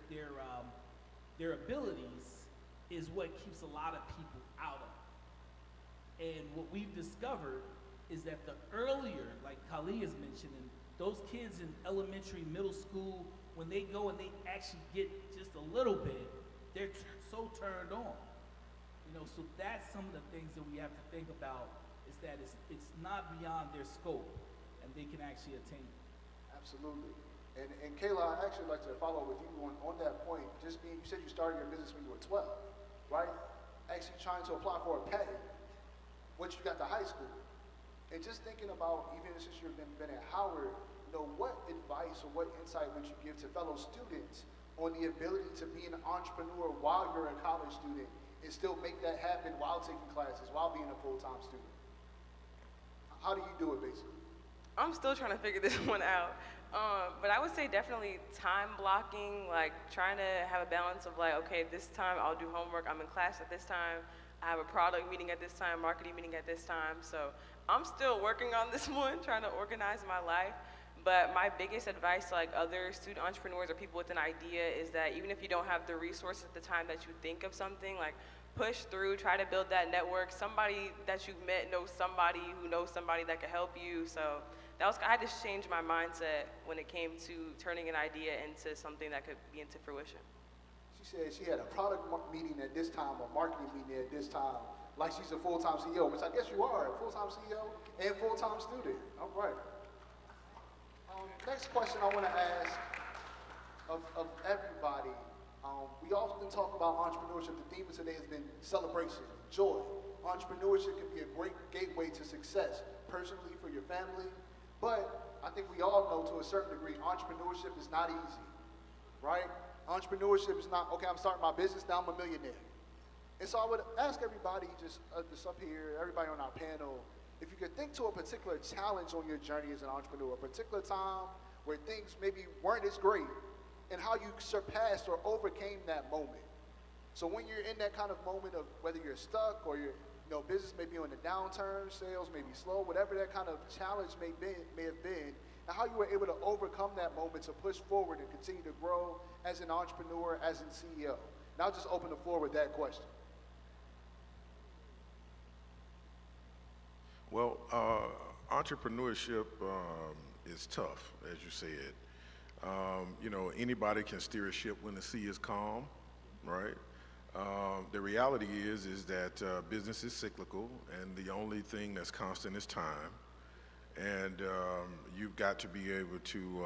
abilities is what keeps a lot of people out of it. And what we've discovered is that the earlier, like Kali is mentioning, those kids in elementary, middle school, when they go and they actually get just a little bit, they're so turned on. You know, so that's some of the things that we have to think about, is that it's not beyond their scope, and they can actually attain it. Absolutely. And Kayla, I'd actually like to follow with you on that point. Just being, you said you started your business when you were 12, right? Actually trying to apply for a pay once you got to high school. And just thinking about, even since you've been at Howard, you know, what advice or what insight would you give to fellow students on the ability to be an entrepreneur while you're a college student and still make that happen while taking classes, while being a full-time student? How do you do it, basically? I'm still trying to figure this one out. But I would say definitely time blocking, like trying to have a balance of like, okay, this time I'll do homework, I'm in class at this time, I have a product meeting at this time, marketing meeting at this time. So I'm still working on this one, trying to organize my life. But my biggest advice to like other student entrepreneurs or people with an idea is that even if you don't have the resources at the time that you think of something, like push through, try to build that network. Somebody that you've met knows somebody who knows somebody that could help you. So that was, I had to change my mindset when it came to turning an idea into something that could be into fruition. She said she had a product meeting at this time, a marketing meeting at this time, like she's a full-time CEO, which I guess you are, a full-time CEO and full-time student. All right. Next question I want to ask of everybody. We often talk about entrepreneurship. The theme of today has been celebration, joy. Entrepreneurship can be a great gateway to success, personally, for your family. But I think we all know to a certain degree, entrepreneurship is not easy, right? Entrepreneurship is not, okay, I'm starting my business, now I'm a millionaire. And so I would ask everybody just up here, everybody on our panel, if you could think to a particular challenge on your journey as an entrepreneur, a particular time where things maybe weren't as great, and how you surpassed or overcame that moment. So when you're in that kind of moment of whether you're stuck or your business may be on a downturn, sales may be slow, whatever that kind of challenge may have been, and how you were able to overcome that moment to push forward and continue to grow as an entrepreneur, as a CEO. And I'll just open the floor with that question. Well, entrepreneurship is tough, as you said. Anybody can steer a ship when the sea is calm, right? The reality is that business is cyclical, and the only thing that's constant is time. And you've got to be able to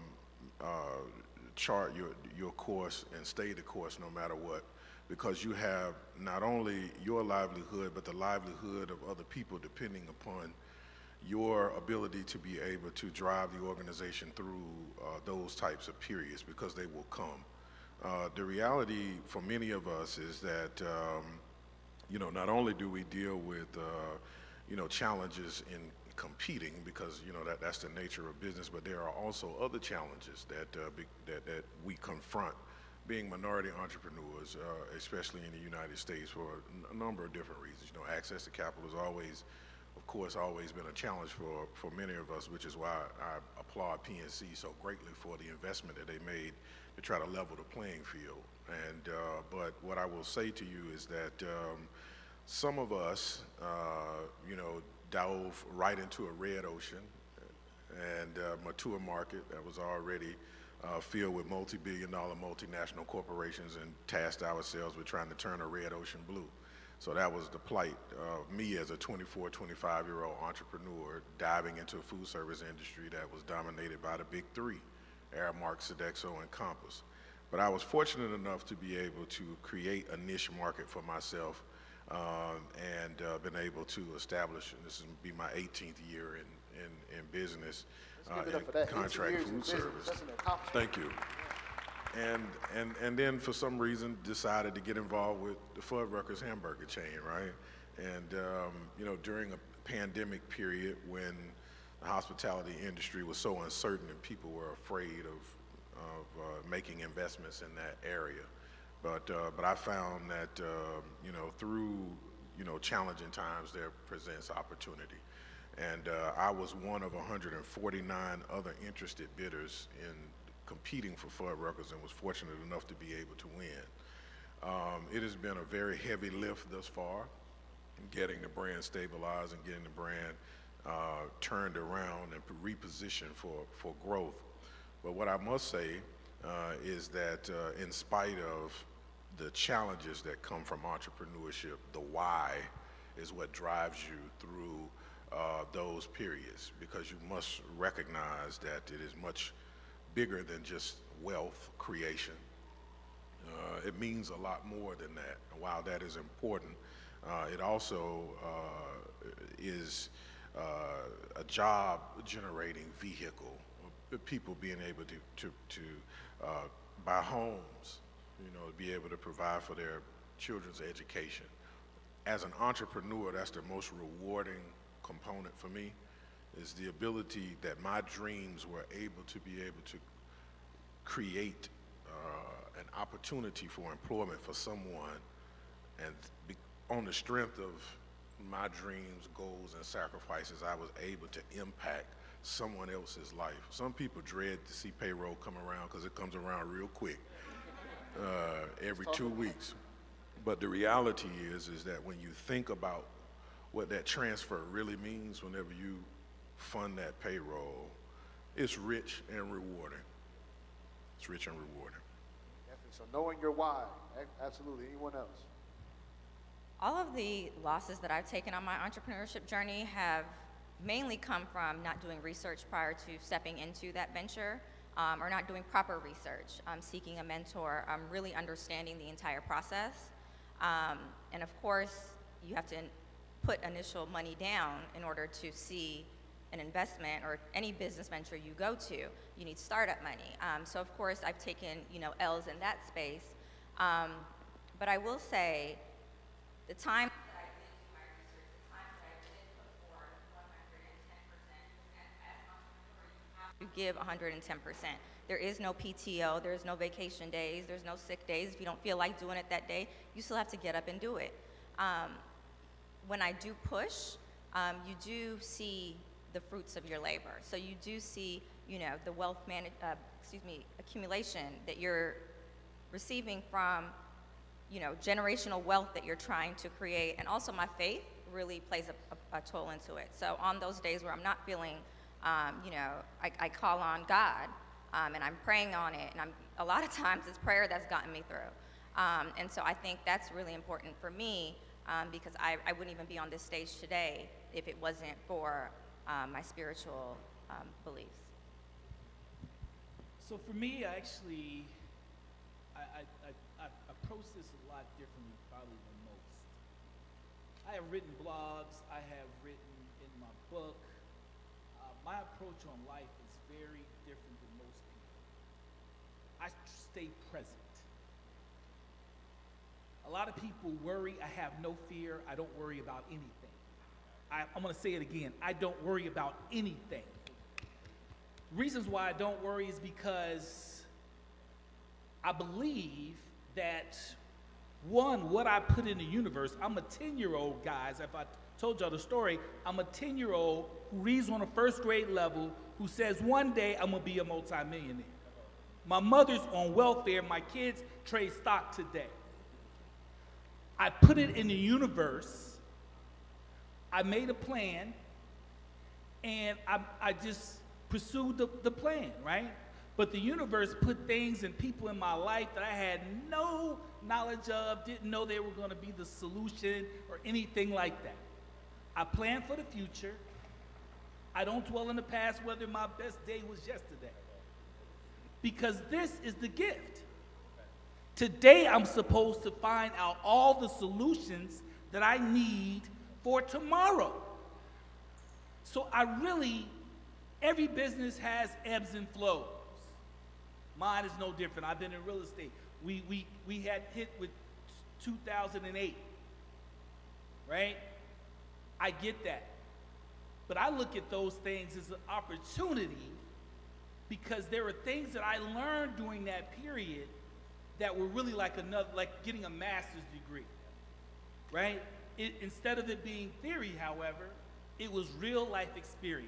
chart your course and stay the course no matter what, because you have not only your livelihood, but the livelihood of other people depending upon your ability to be able to drive the organization through those types of periods, because they will come. The reality for many of us is that, not only do we deal with, challenges in competing, because, that's the nature of business, but there are also other challenges that we confront being minority entrepreneurs, especially in the United States, for a number of different reasons. Access to capital has always been a challenge for many of us, which is why I applaud PNC so greatly for the investment that they made to try to level the playing field. And but what I will say to you is that some of us, dove right into a red ocean and mature market that was already filled with multi-billion-dollar multinational corporations, and tasked ourselves with trying to turn a red ocean blue. So that was the plight of me as a 24, 25-year-old entrepreneur diving into a food service industry that was dominated by the big three, Aramark, Sodexo, and Compass. But I was fortunate enough to be able to create a niche market for myself, and been able to establish, and this will be my 18th year in business, in contract food service. Thank you. And then for some reason decided to get involved with the Fuddruckers hamburger chain, right? And during a pandemic period when the hospitality industry was so uncertain and people were afraid of making investments in that area. But I found that, you know, through, you know, challenging times, there presents opportunity. And I was one of 149 other interested bidders in competing for Fuddruckers and was fortunate enough to be able to win. It has been a very heavy lift thus far, getting the brand stabilized and getting the brand turned around and repositioned for growth. But what I must say is that in spite of the challenges that come from entrepreneurship, the why is what drives you through those periods, because you must recognize that it is much bigger than just wealth creation. It means a lot more than that. And while that is important, it also is a job-generating vehicle. People being able to buy homes, you know, to be able to provide for their children's education. As an entrepreneur, that's the most rewarding component for me, is the ability that my dreams were able to be able to create an opportunity for employment for someone, and on the strength of my dreams, goals, and sacrifices, I was able to impact someone else's life. Some people dread to see payroll come around because it comes around real quick, every 2 weeks. But the reality is that when you think about what that transfer really means, whenever you fund that payroll, it's rich and rewarding. It's rich and rewarding. Definitely. So knowing your why, absolutely. Anyone else? All of the losses that I've taken on my entrepreneurship journey have mainly come from not doing research prior to stepping into that venture, or not doing proper research, seeking a mentor, really understanding the entire process. And of course, you have to put initial money down in order to see an investment or any business venture you go to. You need startup money. So of course, I've taken, you know, L's in that space. But I will say, the time that I did do my research, the time that I did put forth 110%, as an entrepreneur, you have to give 110%. There is no PTO, there's no vacation days, there's no sick days. If you don't feel like doing it that day, you still have to get up and do it. When I do push, you do see the fruits of your labor. So you do see, you know, the wealth accumulation that you're receiving from, you know, generational wealth that you're trying to create. And also my faith really plays a toll into it. So on those days where I'm not feeling, you know, I call on God, and I'm praying on it, and a lot of times it's prayer that's gotten me through. And so I think that's really important for me, because I wouldn't even be on this stage today if it wasn't for my spiritual beliefs. So for me, I approach this a lot differently probably than most. I have written blogs, I have written in my book. My approach on life is very different than most people. I stay present. A lot of people worry. I have no fear. I don't worry about anything. I'm going to say it again. I don't worry about anything. Reasons why I don't worry is because I believe that, one, what I put in the universe, I'm a 10-year-old, guys. If I told y'all the story, I'm a 10-year-old who reads on a first grade level, who says one day I'm going to be a multimillionaire. My mother's on welfare. My kids trade stock today. I put it in the universe. I made a plan, and I just pursued the plan, right? But the universe put things and people in my life that I had no knowledge of, didn't know they were going to be the solution or anything like that. I plan for the future. I don't dwell in the past whether my best day was yesterday. Because this is the gift. Today I'm supposed to find out all the solutions that I need for tomorrow. So every business has ebbs and flows. Mine is no different. I've been in real estate. We had hit with 2008, right? I get that. But I look at those things as an opportunity, because there were things that I learned during that period that were really like getting a master's degree, right? Instead of it being theory, however, it was real life experience.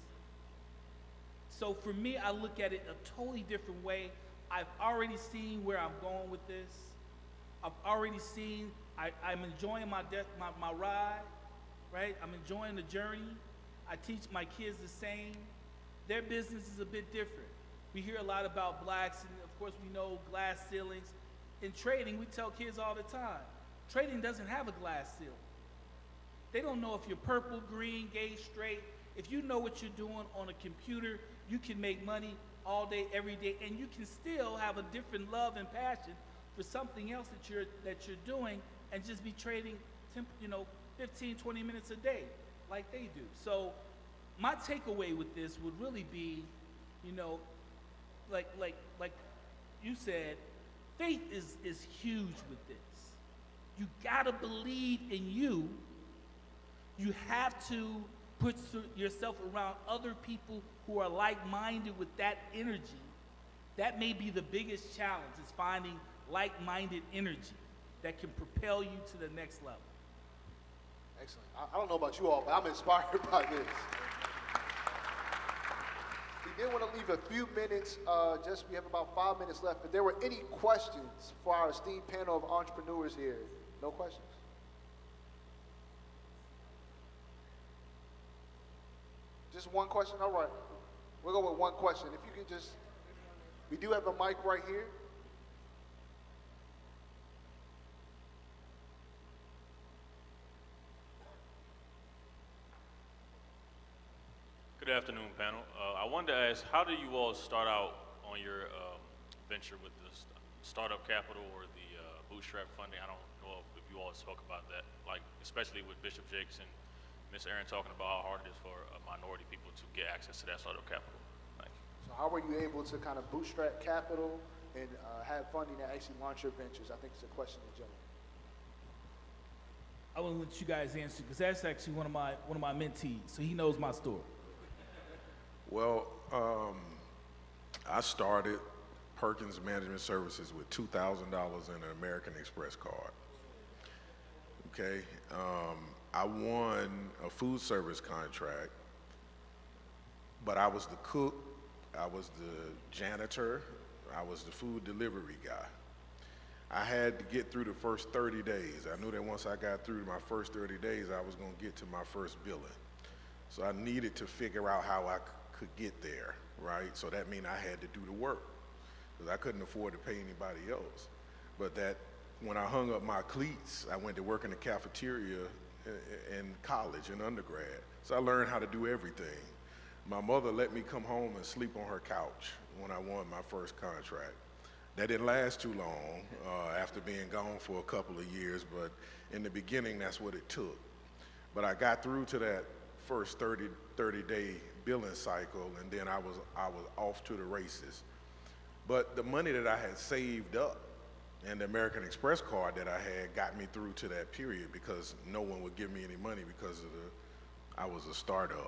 So for me, I look at it a totally different way. I've already seen where I'm going with this. I've already seen, I'm enjoying my ride, right? I'm enjoying the journey. I teach my kids the same. Their business is a bit different. We hear a lot about blacks, and of course we know glass ceilings. In trading, we tell kids all the time, trading doesn't have a glass ceiling. They don't know if you're purple, green, gauge, straight. If you know what you're doing on a computer, you can make money all day, every day, and you can still have a different love and passion for something else that you're doing, and just be trading 15, 20 minutes a day like they do. So my takeaway with this would really be, like you said, faith is huge with this. You gotta believe in you. You have to put yourself around other people who are like-minded with that energy. That may be the biggest challenge, is finding like-minded energy that can propel you to the next level. Excellent. I don't know about you all, but I'm inspired by this. We did want to leave a few minutes, we have about 5 minutes left. If there were any questions for our esteemed panel of entrepreneurs here, no questions? Just one question? All right. We'll go with one question. If you can just, we do have a mic right here. Good afternoon, panel. I wanted to ask, how did you all start out on your venture with the startup capital or the bootstrap funding? I don't know if you all spoke about that, like especially with Bishop Jakes and Ms. Aaron talking about how hard it is for minority people to get access to that startup capital. Thank you. So how were you able to kind of bootstrap capital and have funding to actually launch your ventures? I think it's a question in general. I want to let you guys answer, because that's actually one of my mentees, so he knows my story. Well, I started Perkins Management Services with $2,000 in an American Express card. Okay, I won a food service contract, but I was the cook, I was the janitor, I was the food delivery guy. I had to get through the first 30 days. I knew that once I got through my first 30 days, I was going to get to my first billing. So I needed to figure out how I could get there, right? So that meant I had to do the work, because I couldn't afford to pay anybody else. But that when I hung up my cleats, I went to work in the cafeteria in college, in undergrad. So I learned how to do everything. My mother let me come home and sleep on her couch when I won my first contract. That didn't last too long after being gone for a couple of years, but in the beginning, that's what it took. But I got through to that first 30-day billing cycle, and then I was off to the races. But the money that I had saved up and the American Express card that I had got me through to that period, because no one would give me any money because I was a startup.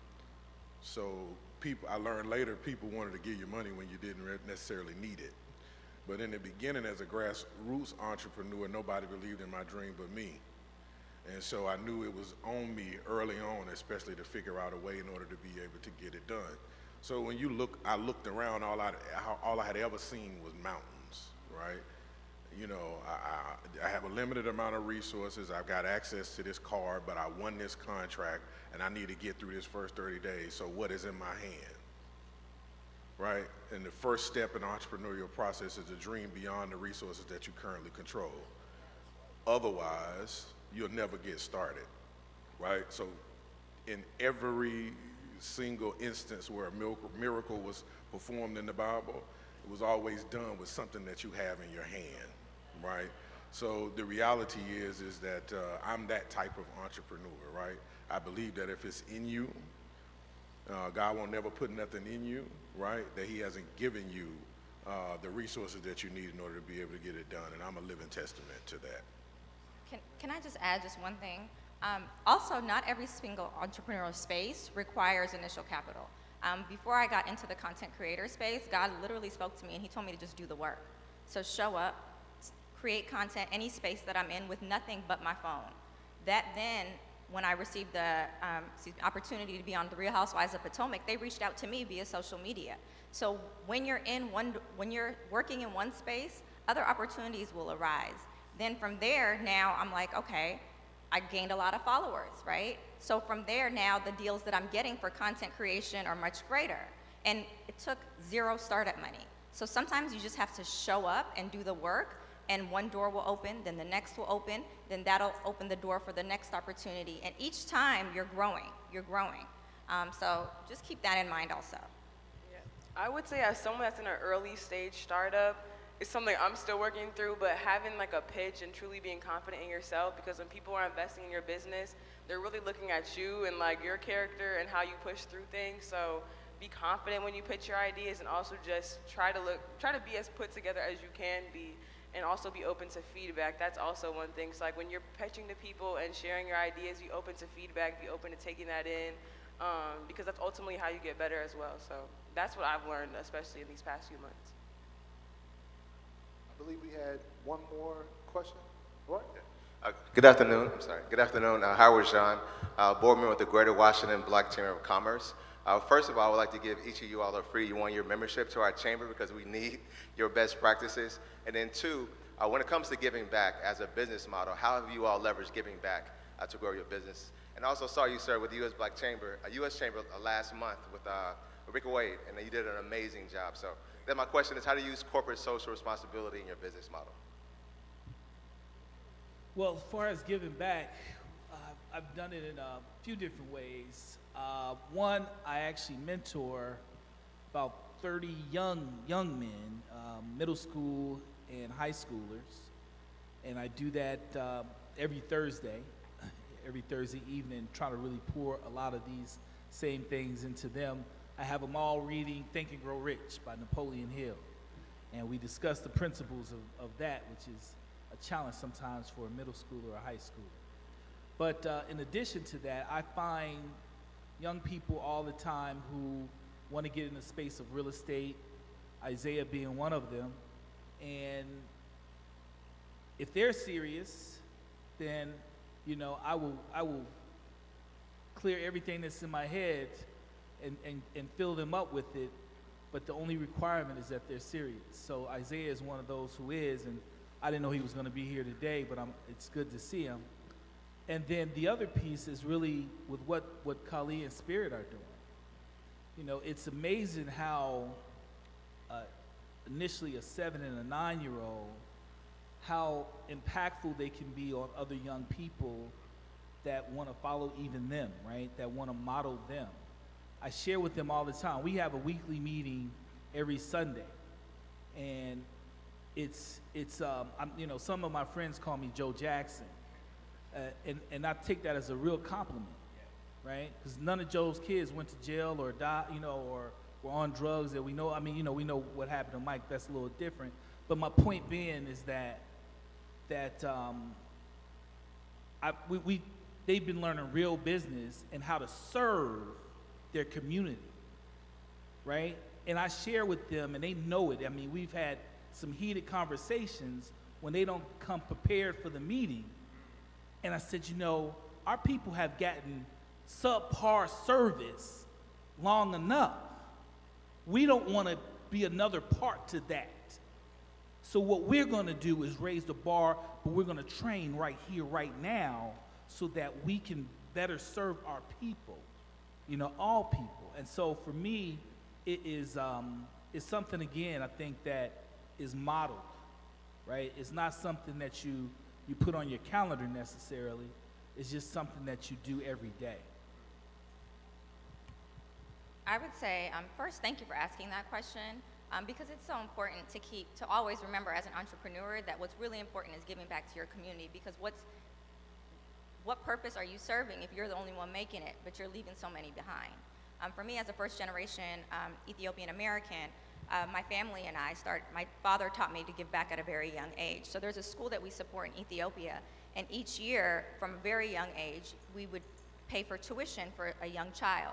So I learned later people wanted to give you money when you didn't necessarily need it. But in the beginning, as a grassroots entrepreneur, nobody believed in my dream but me. And so I knew it was on me early on, especially to figure out a way in order to be able to get it done. So when I looked around, all I had ever seen was mountains, right? I have a limited amount of resources. I've got access to this card, but I won this contract, and I need to get through this first 30 days. So what is in my hand, right? And the first step in the entrepreneurial process is to dream beyond the resources that you currently control. Otherwise, you'll never get started, right? So in every single instance where a miracle was performed in the Bible, it was always done with something that you have in your hand, right? So the reality is that I'm that type of entrepreneur, right? I believe that if it's in you, God won't never put nothing in you, right? That he hasn't given you the resources that you need in order to be able to get it done, and I'm a living testament to that. Can I just add just one thing? Also, not every single entrepreneurial space requires initial capital. Before I got into the content creator space, God literally spoke to me and he told me to just do the work. So show up, create content, any space that I'm in with nothing but my phone. That then, when I received the opportunity to be on The Real Housewives of Potomac, they reached out to me via social media. So when you're working in one space, other opportunities will arise. Then from there, now I'm like, okay, I gained a lot of followers, right? So from there now, the deals that I'm getting for content creation are much greater. And it took zero startup money. So sometimes you just have to show up and do the work, and one door will open, then the next will open, then that'll open the door for the next opportunity. And each time you're growing, so just keep that in mind also. Yeah. I would say as someone that's in an early stage startup, it's something I'm still working through, but having like a pitch and truly being confident in yourself, because when people are investing in your business, they're really looking at you and like your character and how you push through things. So be confident when you pitch your ideas, and also just try to be as put together as you can be, and also be open to feedback. That's also one thing. So like when you're pitching to people and sharing your ideas, be open to feedback, be open to taking that in, because that's ultimately how you get better as well. So that's what I've learned, especially in these past few months. I believe we had one more question. What? Good afternoon. I'm sorry. Good afternoon. Howard John, board member with the Greater Washington Black Chamber of Commerce. First of all, I would like to give each of you all a free one-year membership to our chamber because we need your best practices. And then two, when it comes to giving back as a business model, how have you all leveraged giving back to grow your business? And I also saw you, sir, with the U.S. Black Chamber, U.S. Chamber last month with Rika Wade, and you did an amazing job. So then my question is, how do you use corporate social responsibility in your business model? Well, as far as giving back, I've done it in a few different ways. One, I actually mentor about 30 young men, middle school and high schoolers, and I do that every Thursday evening, trying to really pour a lot of these same things into them. I have them all reading Think and Grow Rich by Napoleon Hill, and we discuss the principles of that, which is a challenge sometimes for a middle schooler or a high schooler. But in addition to that, I find young people all the time who want to get in the space of real estate, Isaiah being one of them, and if they're serious, then I will clear everything that's in my head and fill them up with it, but the only requirement is that they're serious. So Isaiah is one of those who is, and I didn't know he was going to be here today, but it's good to see him. And then the other piece is really with what Kali and Spirit are doing. It's amazing how initially a 7 and a 9-year-old, how impactful they can be on other young people that want to follow even them, right? That want to model them. I share with them all the time. We have a weekly meeting every Sunday, and some of my friends call me Joe Jackson, and I take that as a real compliment, right? Because none of Joe's kids went to jail or died, or were on drugs that we know. I mean, we know what happened to Mike. That's a little different. But my point being is that they've been learning real business and how to serve their community, right? And I share with them, and they know it. I mean, we've had some heated conversations when they don't come prepared for the meeting. And I said, our people have gotten subpar service long enough. We don't want to be another part to that. So what we're going to do is raise the bar, but we're going to train right here, right now, so that we can better serve our people, all people. And so for me, it is it's something, again, I think that is modeled, right? It's not something that you put on your calendar necessarily. It's just something that you do every day. I would say, first, thank you for asking that question, because it's so important to always remember as an entrepreneur that what's really important is giving back to your community, because what purpose are you serving if you're the only one making it, but you're leaving so many behind? For me, as a first generation Ethiopian American, my family and my father taught me to give back at a very young age. So there's a school that we support in Ethiopia, and each year, from a very young age, we would pay for tuition for a young child.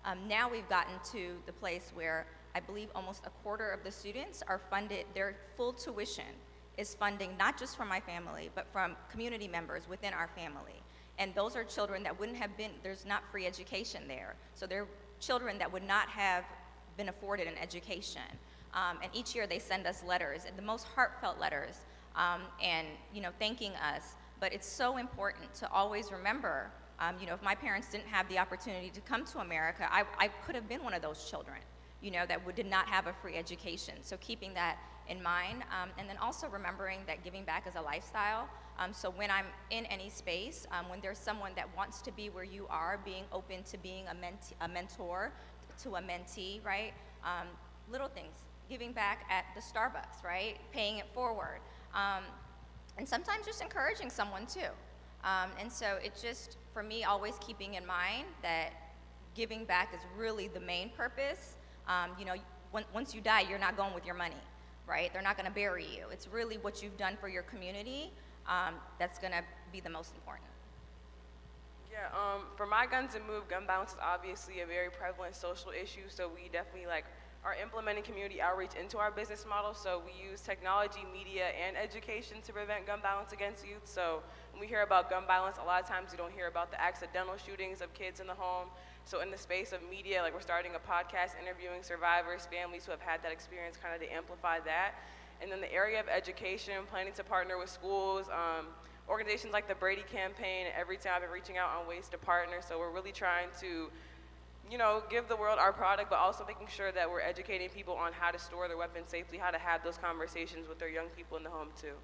Now we've gotten to the place where I believe almost a quarter of the students are funded, their full tuition is funding not just from my family, but from community members within our family. And those are children that wouldn't have been, there's not free education there. So they're children that would not have been afforded an education. And each year they send us letters, and the most heartfelt letters, and thanking us. But it's so important to always remember, if my parents didn't have the opportunity to come to America, I could have been one of those children, that did not have a free education. So keeping that in mind, and then also remembering that giving back is a lifestyle. So when I'm in any space, when there's someone that wants to be where you are, being open to being a mentor to a mentee, right? Little things, giving back at the Starbucks, right? Paying it forward. And sometimes just encouraging someone too. And so it's just, for me, always keeping in mind that giving back is really the main purpose. Once you die, you're not going with your money, right? They're not gonna bury you. It's really what you've done for your community that's gonna be the most important. Yeah, for My Guns and Move, gun violence is obviously a very prevalent social issue, so we definitely are implementing community outreach into our business model. So we use technology, media, and education to prevent gun violence against youth. So when we hear about gun violence, a lot of times we don't hear about the accidental shootings of kids in the home. So in the space of media, we're starting a podcast interviewing survivors, families who have had that experience, kind of to amplify that. And then the area of education, planning to partner with schools, organizations like the Brady Campaign. Every time I've been reaching out on ways to partner. So we're really trying to give the world our product, but also making sure that we're educating people on how to store their weapons safely, how to have those conversations with their young people in the home too.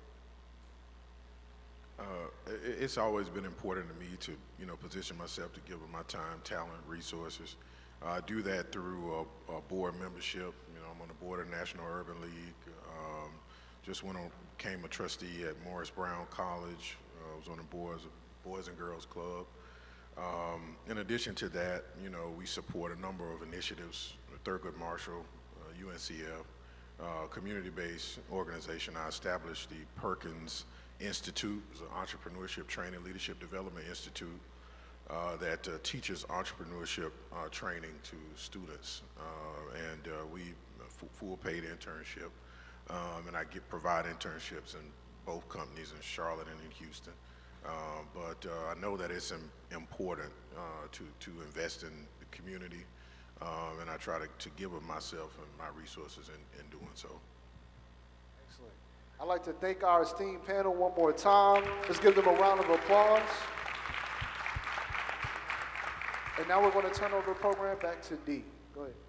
It's always been important to me to, position myself to give them my time, talent, resources. I do that through a board membership. I'm on the board of National Urban League. Just became a trustee at Morris Brown College. I was on the boards of Boys and Girls Club. In addition to that, we support a number of initiatives, Thurgood Marshall, UNCF, community-based organization. I established the Perkins Institute, it's an entrepreneurship training, leadership development institute that teaches entrepreneurship training to students. And we full paid internship. And I provide internships in both companies in Charlotte and in Houston. But I know that it's important to invest in the community, and I try to give of myself and my resources in doing so. Excellent. I'd like to thank our esteemed panel one more time. Let's give them a round of applause. And now we're going to turn over the program back to Dee. Go ahead.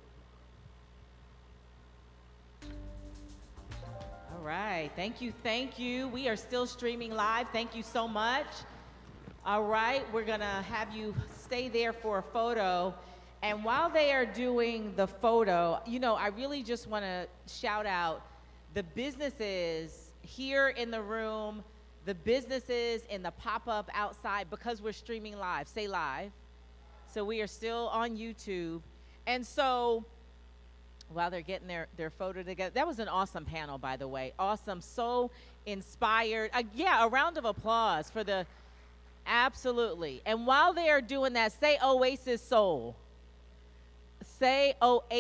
All right, thank you. We are still streaming live. Thank you so much. All right, we're gonna have you stay there for a photo. And while they are doing the photo, I really just wanna shout out the businesses here in the room, the businesses in the pop-up outside, because we're streaming live. Say live. So we are still on YouTube. And so, while they're getting their photo together. That was an awesome panel, by the way. Awesome, so inspired. Yeah, a round of applause for the, absolutely. And while they are doing that, say Oasis Soul. Say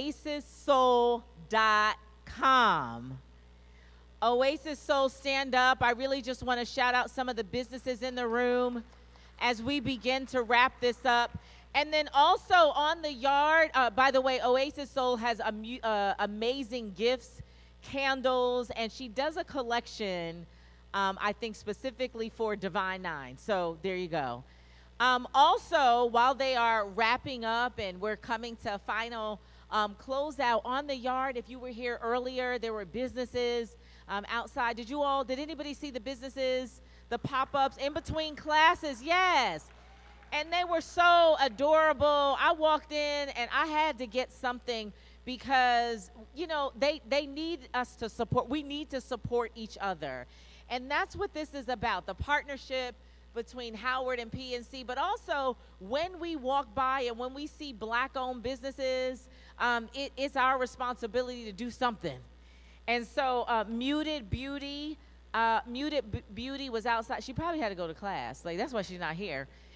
oasissoul.com. Oasis Soul, stand up. I really just want to shout out some of the businesses in the room as we begin to wrap this up. And then also on the yard, by the way, Oasis Soul has amazing gifts, candles, and she does a collection, I think specifically for Divine Nine. So there you go. Also, while they are wrapping up and we're coming to a final closeout on the yard, if you were here earlier, there were businesses outside. Did anybody see the businesses, the pop-ups in between classes? Yes. And they were so adorable. I walked in and I had to get something because, they need us to support. We need to support each other. And that's what this is about, the partnership between Howard and PNC, but also when we walk by and when we see Black-owned businesses, it's our responsibility to do something. And so Muted Beauty was outside. She probably had to go to class. That's why she's not here.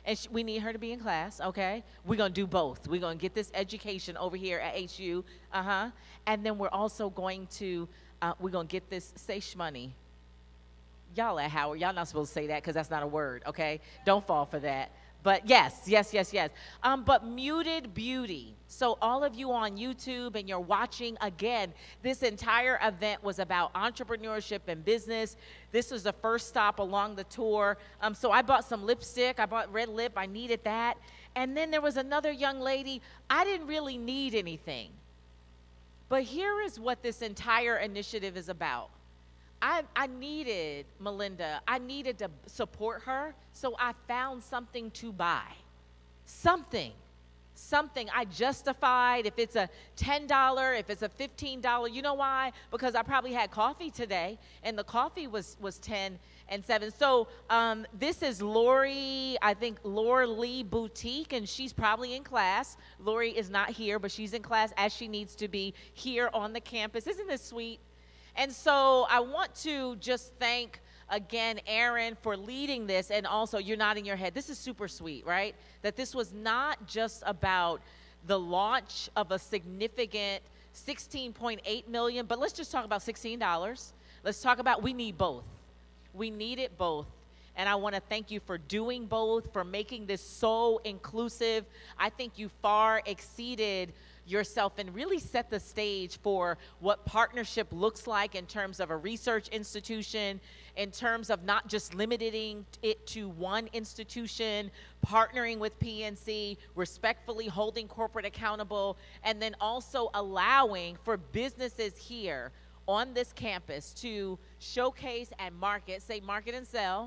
and we need her to be in class, okay? We're going to do both. We're going to get this education over here at HU, and then we're also going to, we're going to get this Seish money. Y'all at Howard, y'all not supposed to say that because that's not a word, okay? Don't fall for that. But yes. But Muted Beauty. So all of you on YouTube and you're watching, again, this entire event was about entrepreneurship and business. This was the first stop along the tour. So I bought some lipstick. I bought red lip. I needed that. And then there was another young lady. I didn't really need anything. But here is what this entire initiative is about. I needed Melinda. I needed to support her, so I found something to buy. Something I justified. If it's a $10, if it's a $15, you know why? Because I probably had coffee today, and the coffee was 10 and 7. So this is Lori, I think Laura Lee Boutique, and she's probably in class. Lori is not here, but she's in class as she needs to be here on the campus. Isn't this sweet? And so I want to just thank, again, Aaron for leading this, and also, you're nodding your head. This is super sweet, right? That this was not just about the launch of a significant $16.8 million, but let's just talk about $16. Let's talk about, we need both. We need it both. And I want to thank you for doing both, for making this so inclusive. I think you far exceeded yourself and really set the stage for what partnership looks like in terms of a research institution, in terms of not just limiting it to one institution, partnering with PNC, respectfully holding corporate accountable, and then also allowing for businesses here on this campus to showcase and market, say market and sell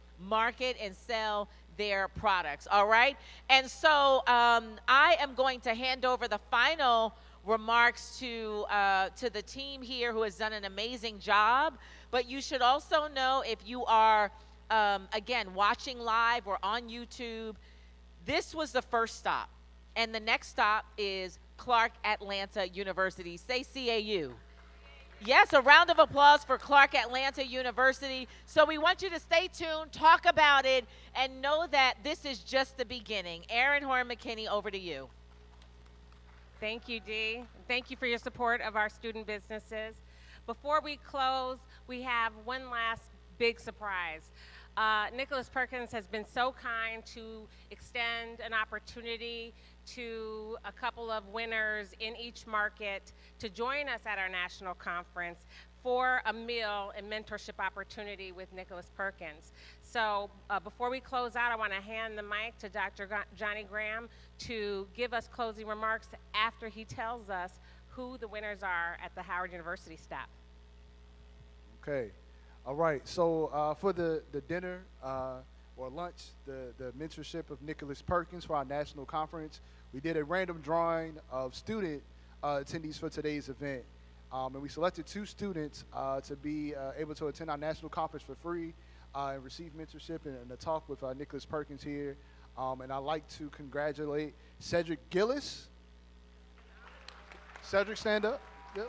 their products, all right? And so I am going to hand over the final remarks to the team here who has done an amazing job. But you should also know, if you are, again, watching live or on YouTube, this was the first stop. And the next stop is Clark Atlanta University. Say CAU. Yes, a round of applause for Clark Atlanta University. So we want you to stay tuned, talk about it, and know that this is just the beginning. Erin Horn-McKinney, over to you. Thank you, Dee. Thank you for your support of our student businesses. Before we close, we have one last big surprise. Nicholas Perkins has been so kind to extend an opportunity to a couple of winners in each market to join us at our national conference for a meal and mentorship opportunity with Nicholas Perkins. So before we close out, I want to hand the mic to Dr. Johnny Graham to give us closing remarks after he tells us who the winners are at the Howard University stop. Okay. All right. So for the dinner or lunch, the mentorship of Nicholas Perkins for our national conference, we did a random drawing of student attendees for today's event. And we selected 2 students to be able to attend our national conference for free and receive mentorship and a talk with Nicholas Perkins here. And I'd like to congratulate Cedric Gillis. Cedric, stand up. Yep.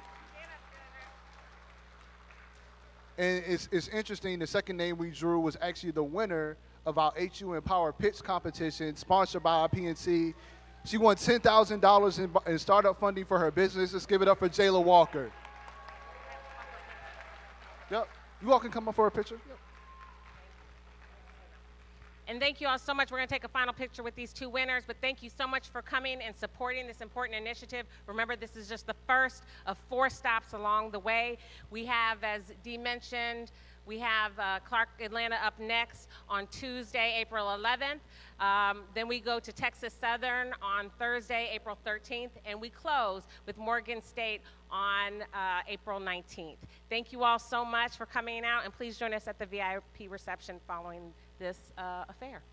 And it's interesting, the second name we drew was actually the winner of our HU Empower Pitch competition sponsored by our PNC. She won $10,000 in startup funding for her business. Let's give it up for Jayla Walker. Yep. You all can come up for a picture. Yep. And thank you all so much. We're going to take a final picture with these 2 winners, but thank you so much for coming and supporting this important initiative. Remember, this is just the first of 4 stops along the way. We have, as Dee mentioned, we have Clark Atlanta up next on Tuesday, April 11th. Then we go to Texas Southern on Thursday, April 13th, and we close with Morgan State on April 19th. Thank you all so much for coming out, and please join us at the VIP reception following this affair.